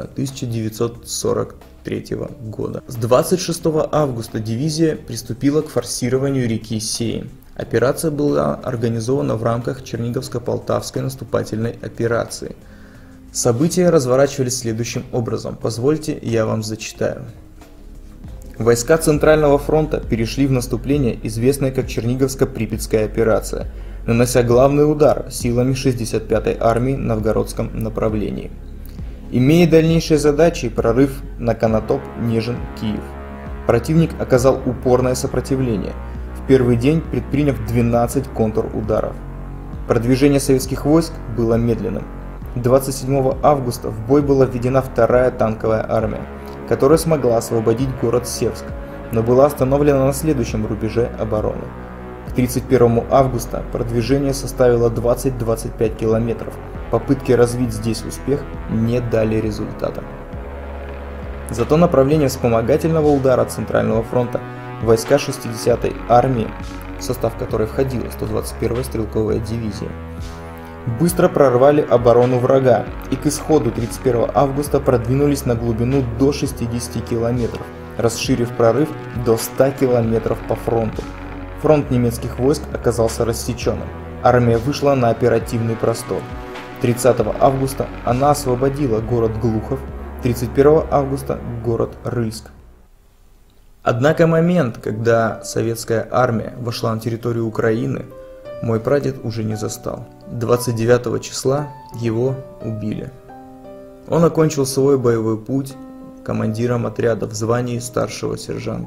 1943 года. С 26 августа дивизия приступила к форсированию реки Сейм. Операция была организована в рамках Черниговско-Полтавской наступательной операции. События разворачивались следующим образом. Позвольте, я вам зачитаю. Войска Центрального фронта перешли в наступление, известное как Черниговско-Припятская операция, нанося главный удар силами 65-й армии на Новгородском направлении. Имея дальнейшие задачи, прорыв на Конотоп, Нежин, Киев. Противник оказал упорное сопротивление, в первый день предприняв 12 контрударов. Продвижение советских войск было медленным. 27 августа в бой была введена 2-я танковая армия, которая смогла освободить город Севск, но была остановлена на следующем рубеже обороны. К 31 августа продвижение составило 20-25 километров. Попытки развить здесь успех не дали результата. Зато направление вспомогательного удара Центрального фронта войска 60-й армии, в состав которой входила 121-я стрелковая дивизия, быстро прорвали оборону врага и к исходу 31 августа продвинулись на глубину до 60 километров, расширив прорыв до 100 километров по фронту. Фронт немецких войск оказался рассеченным. Армия вышла на оперативный простор. 30 августа она освободила город Глухов, 31 августа город Рыльск. Однако момент, когда советская армия вошла на территорию Украины, мой прадед уже не застал. 29 числа его убили. Он окончил свой боевой путь командиром отряда в звании старшего сержанта,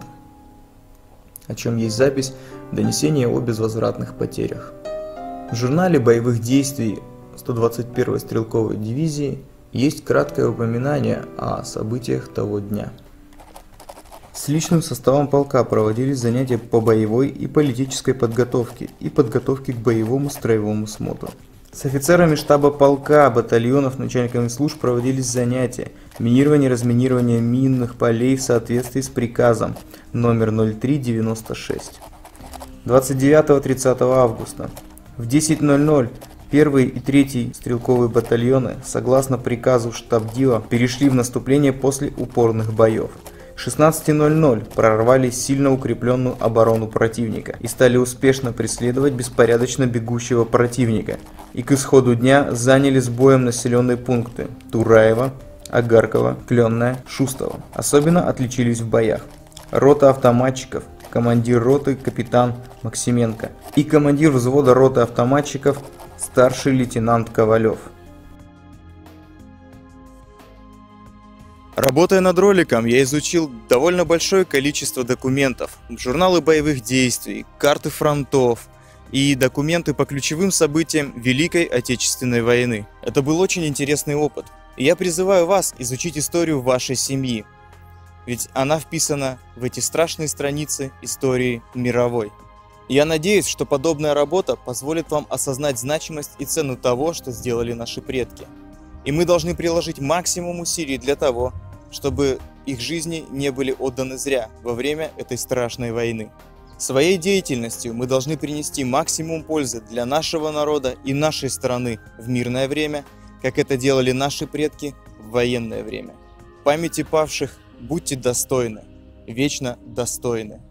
о чем есть запись донесения о безвозвратных потерях. В журнале боевых действий 121-й стрелковой дивизии есть краткое упоминание о событиях того дня. С личным составом полка проводились занятия по боевой и политической подготовке и подготовке к боевому строевому смотру. С офицерами штаба полка, батальонов, начальниками служб проводились занятия минирование и разминирование минных полей в соответствии с приказом номер 0396. 29-30 августа в 10:00 1 и 3 стрелковые батальоны, согласно приказу штабдива, перешли в наступление после упорных боев. 16:00 прорвали сильно укрепленную оборону противника и стали успешно преследовать беспорядочно бегущего противника, и к исходу дня заняли с боем населенные пункты Тураево, Агарково, Кленное, Шустово. Особенно отличились в боях рота автоматчиков, командир роты капитан Максименко и командир взвода роты автоматчиков старший лейтенант Ковалев. Работая над роликом, я изучил довольно большое количество документов, журналы боевых действий, карты фронтов и документы по ключевым событиям Великой Отечественной войны. Это был очень интересный опыт, и я призываю вас изучить историю вашей семьи, ведь она вписана в эти страшные страницы истории мировой. Я надеюсь, что подобная работа позволит вам осознать значимость и цену того, что сделали наши предки. И мы должны приложить максимум усилий для того, чтобы их жизни не были отданы зря во время этой страшной войны. Своей деятельностью мы должны принести максимум пользы для нашего народа и нашей страны в мирное время, как это делали наши предки в военное время. Памяти павших будьте достойны, вечно достойны.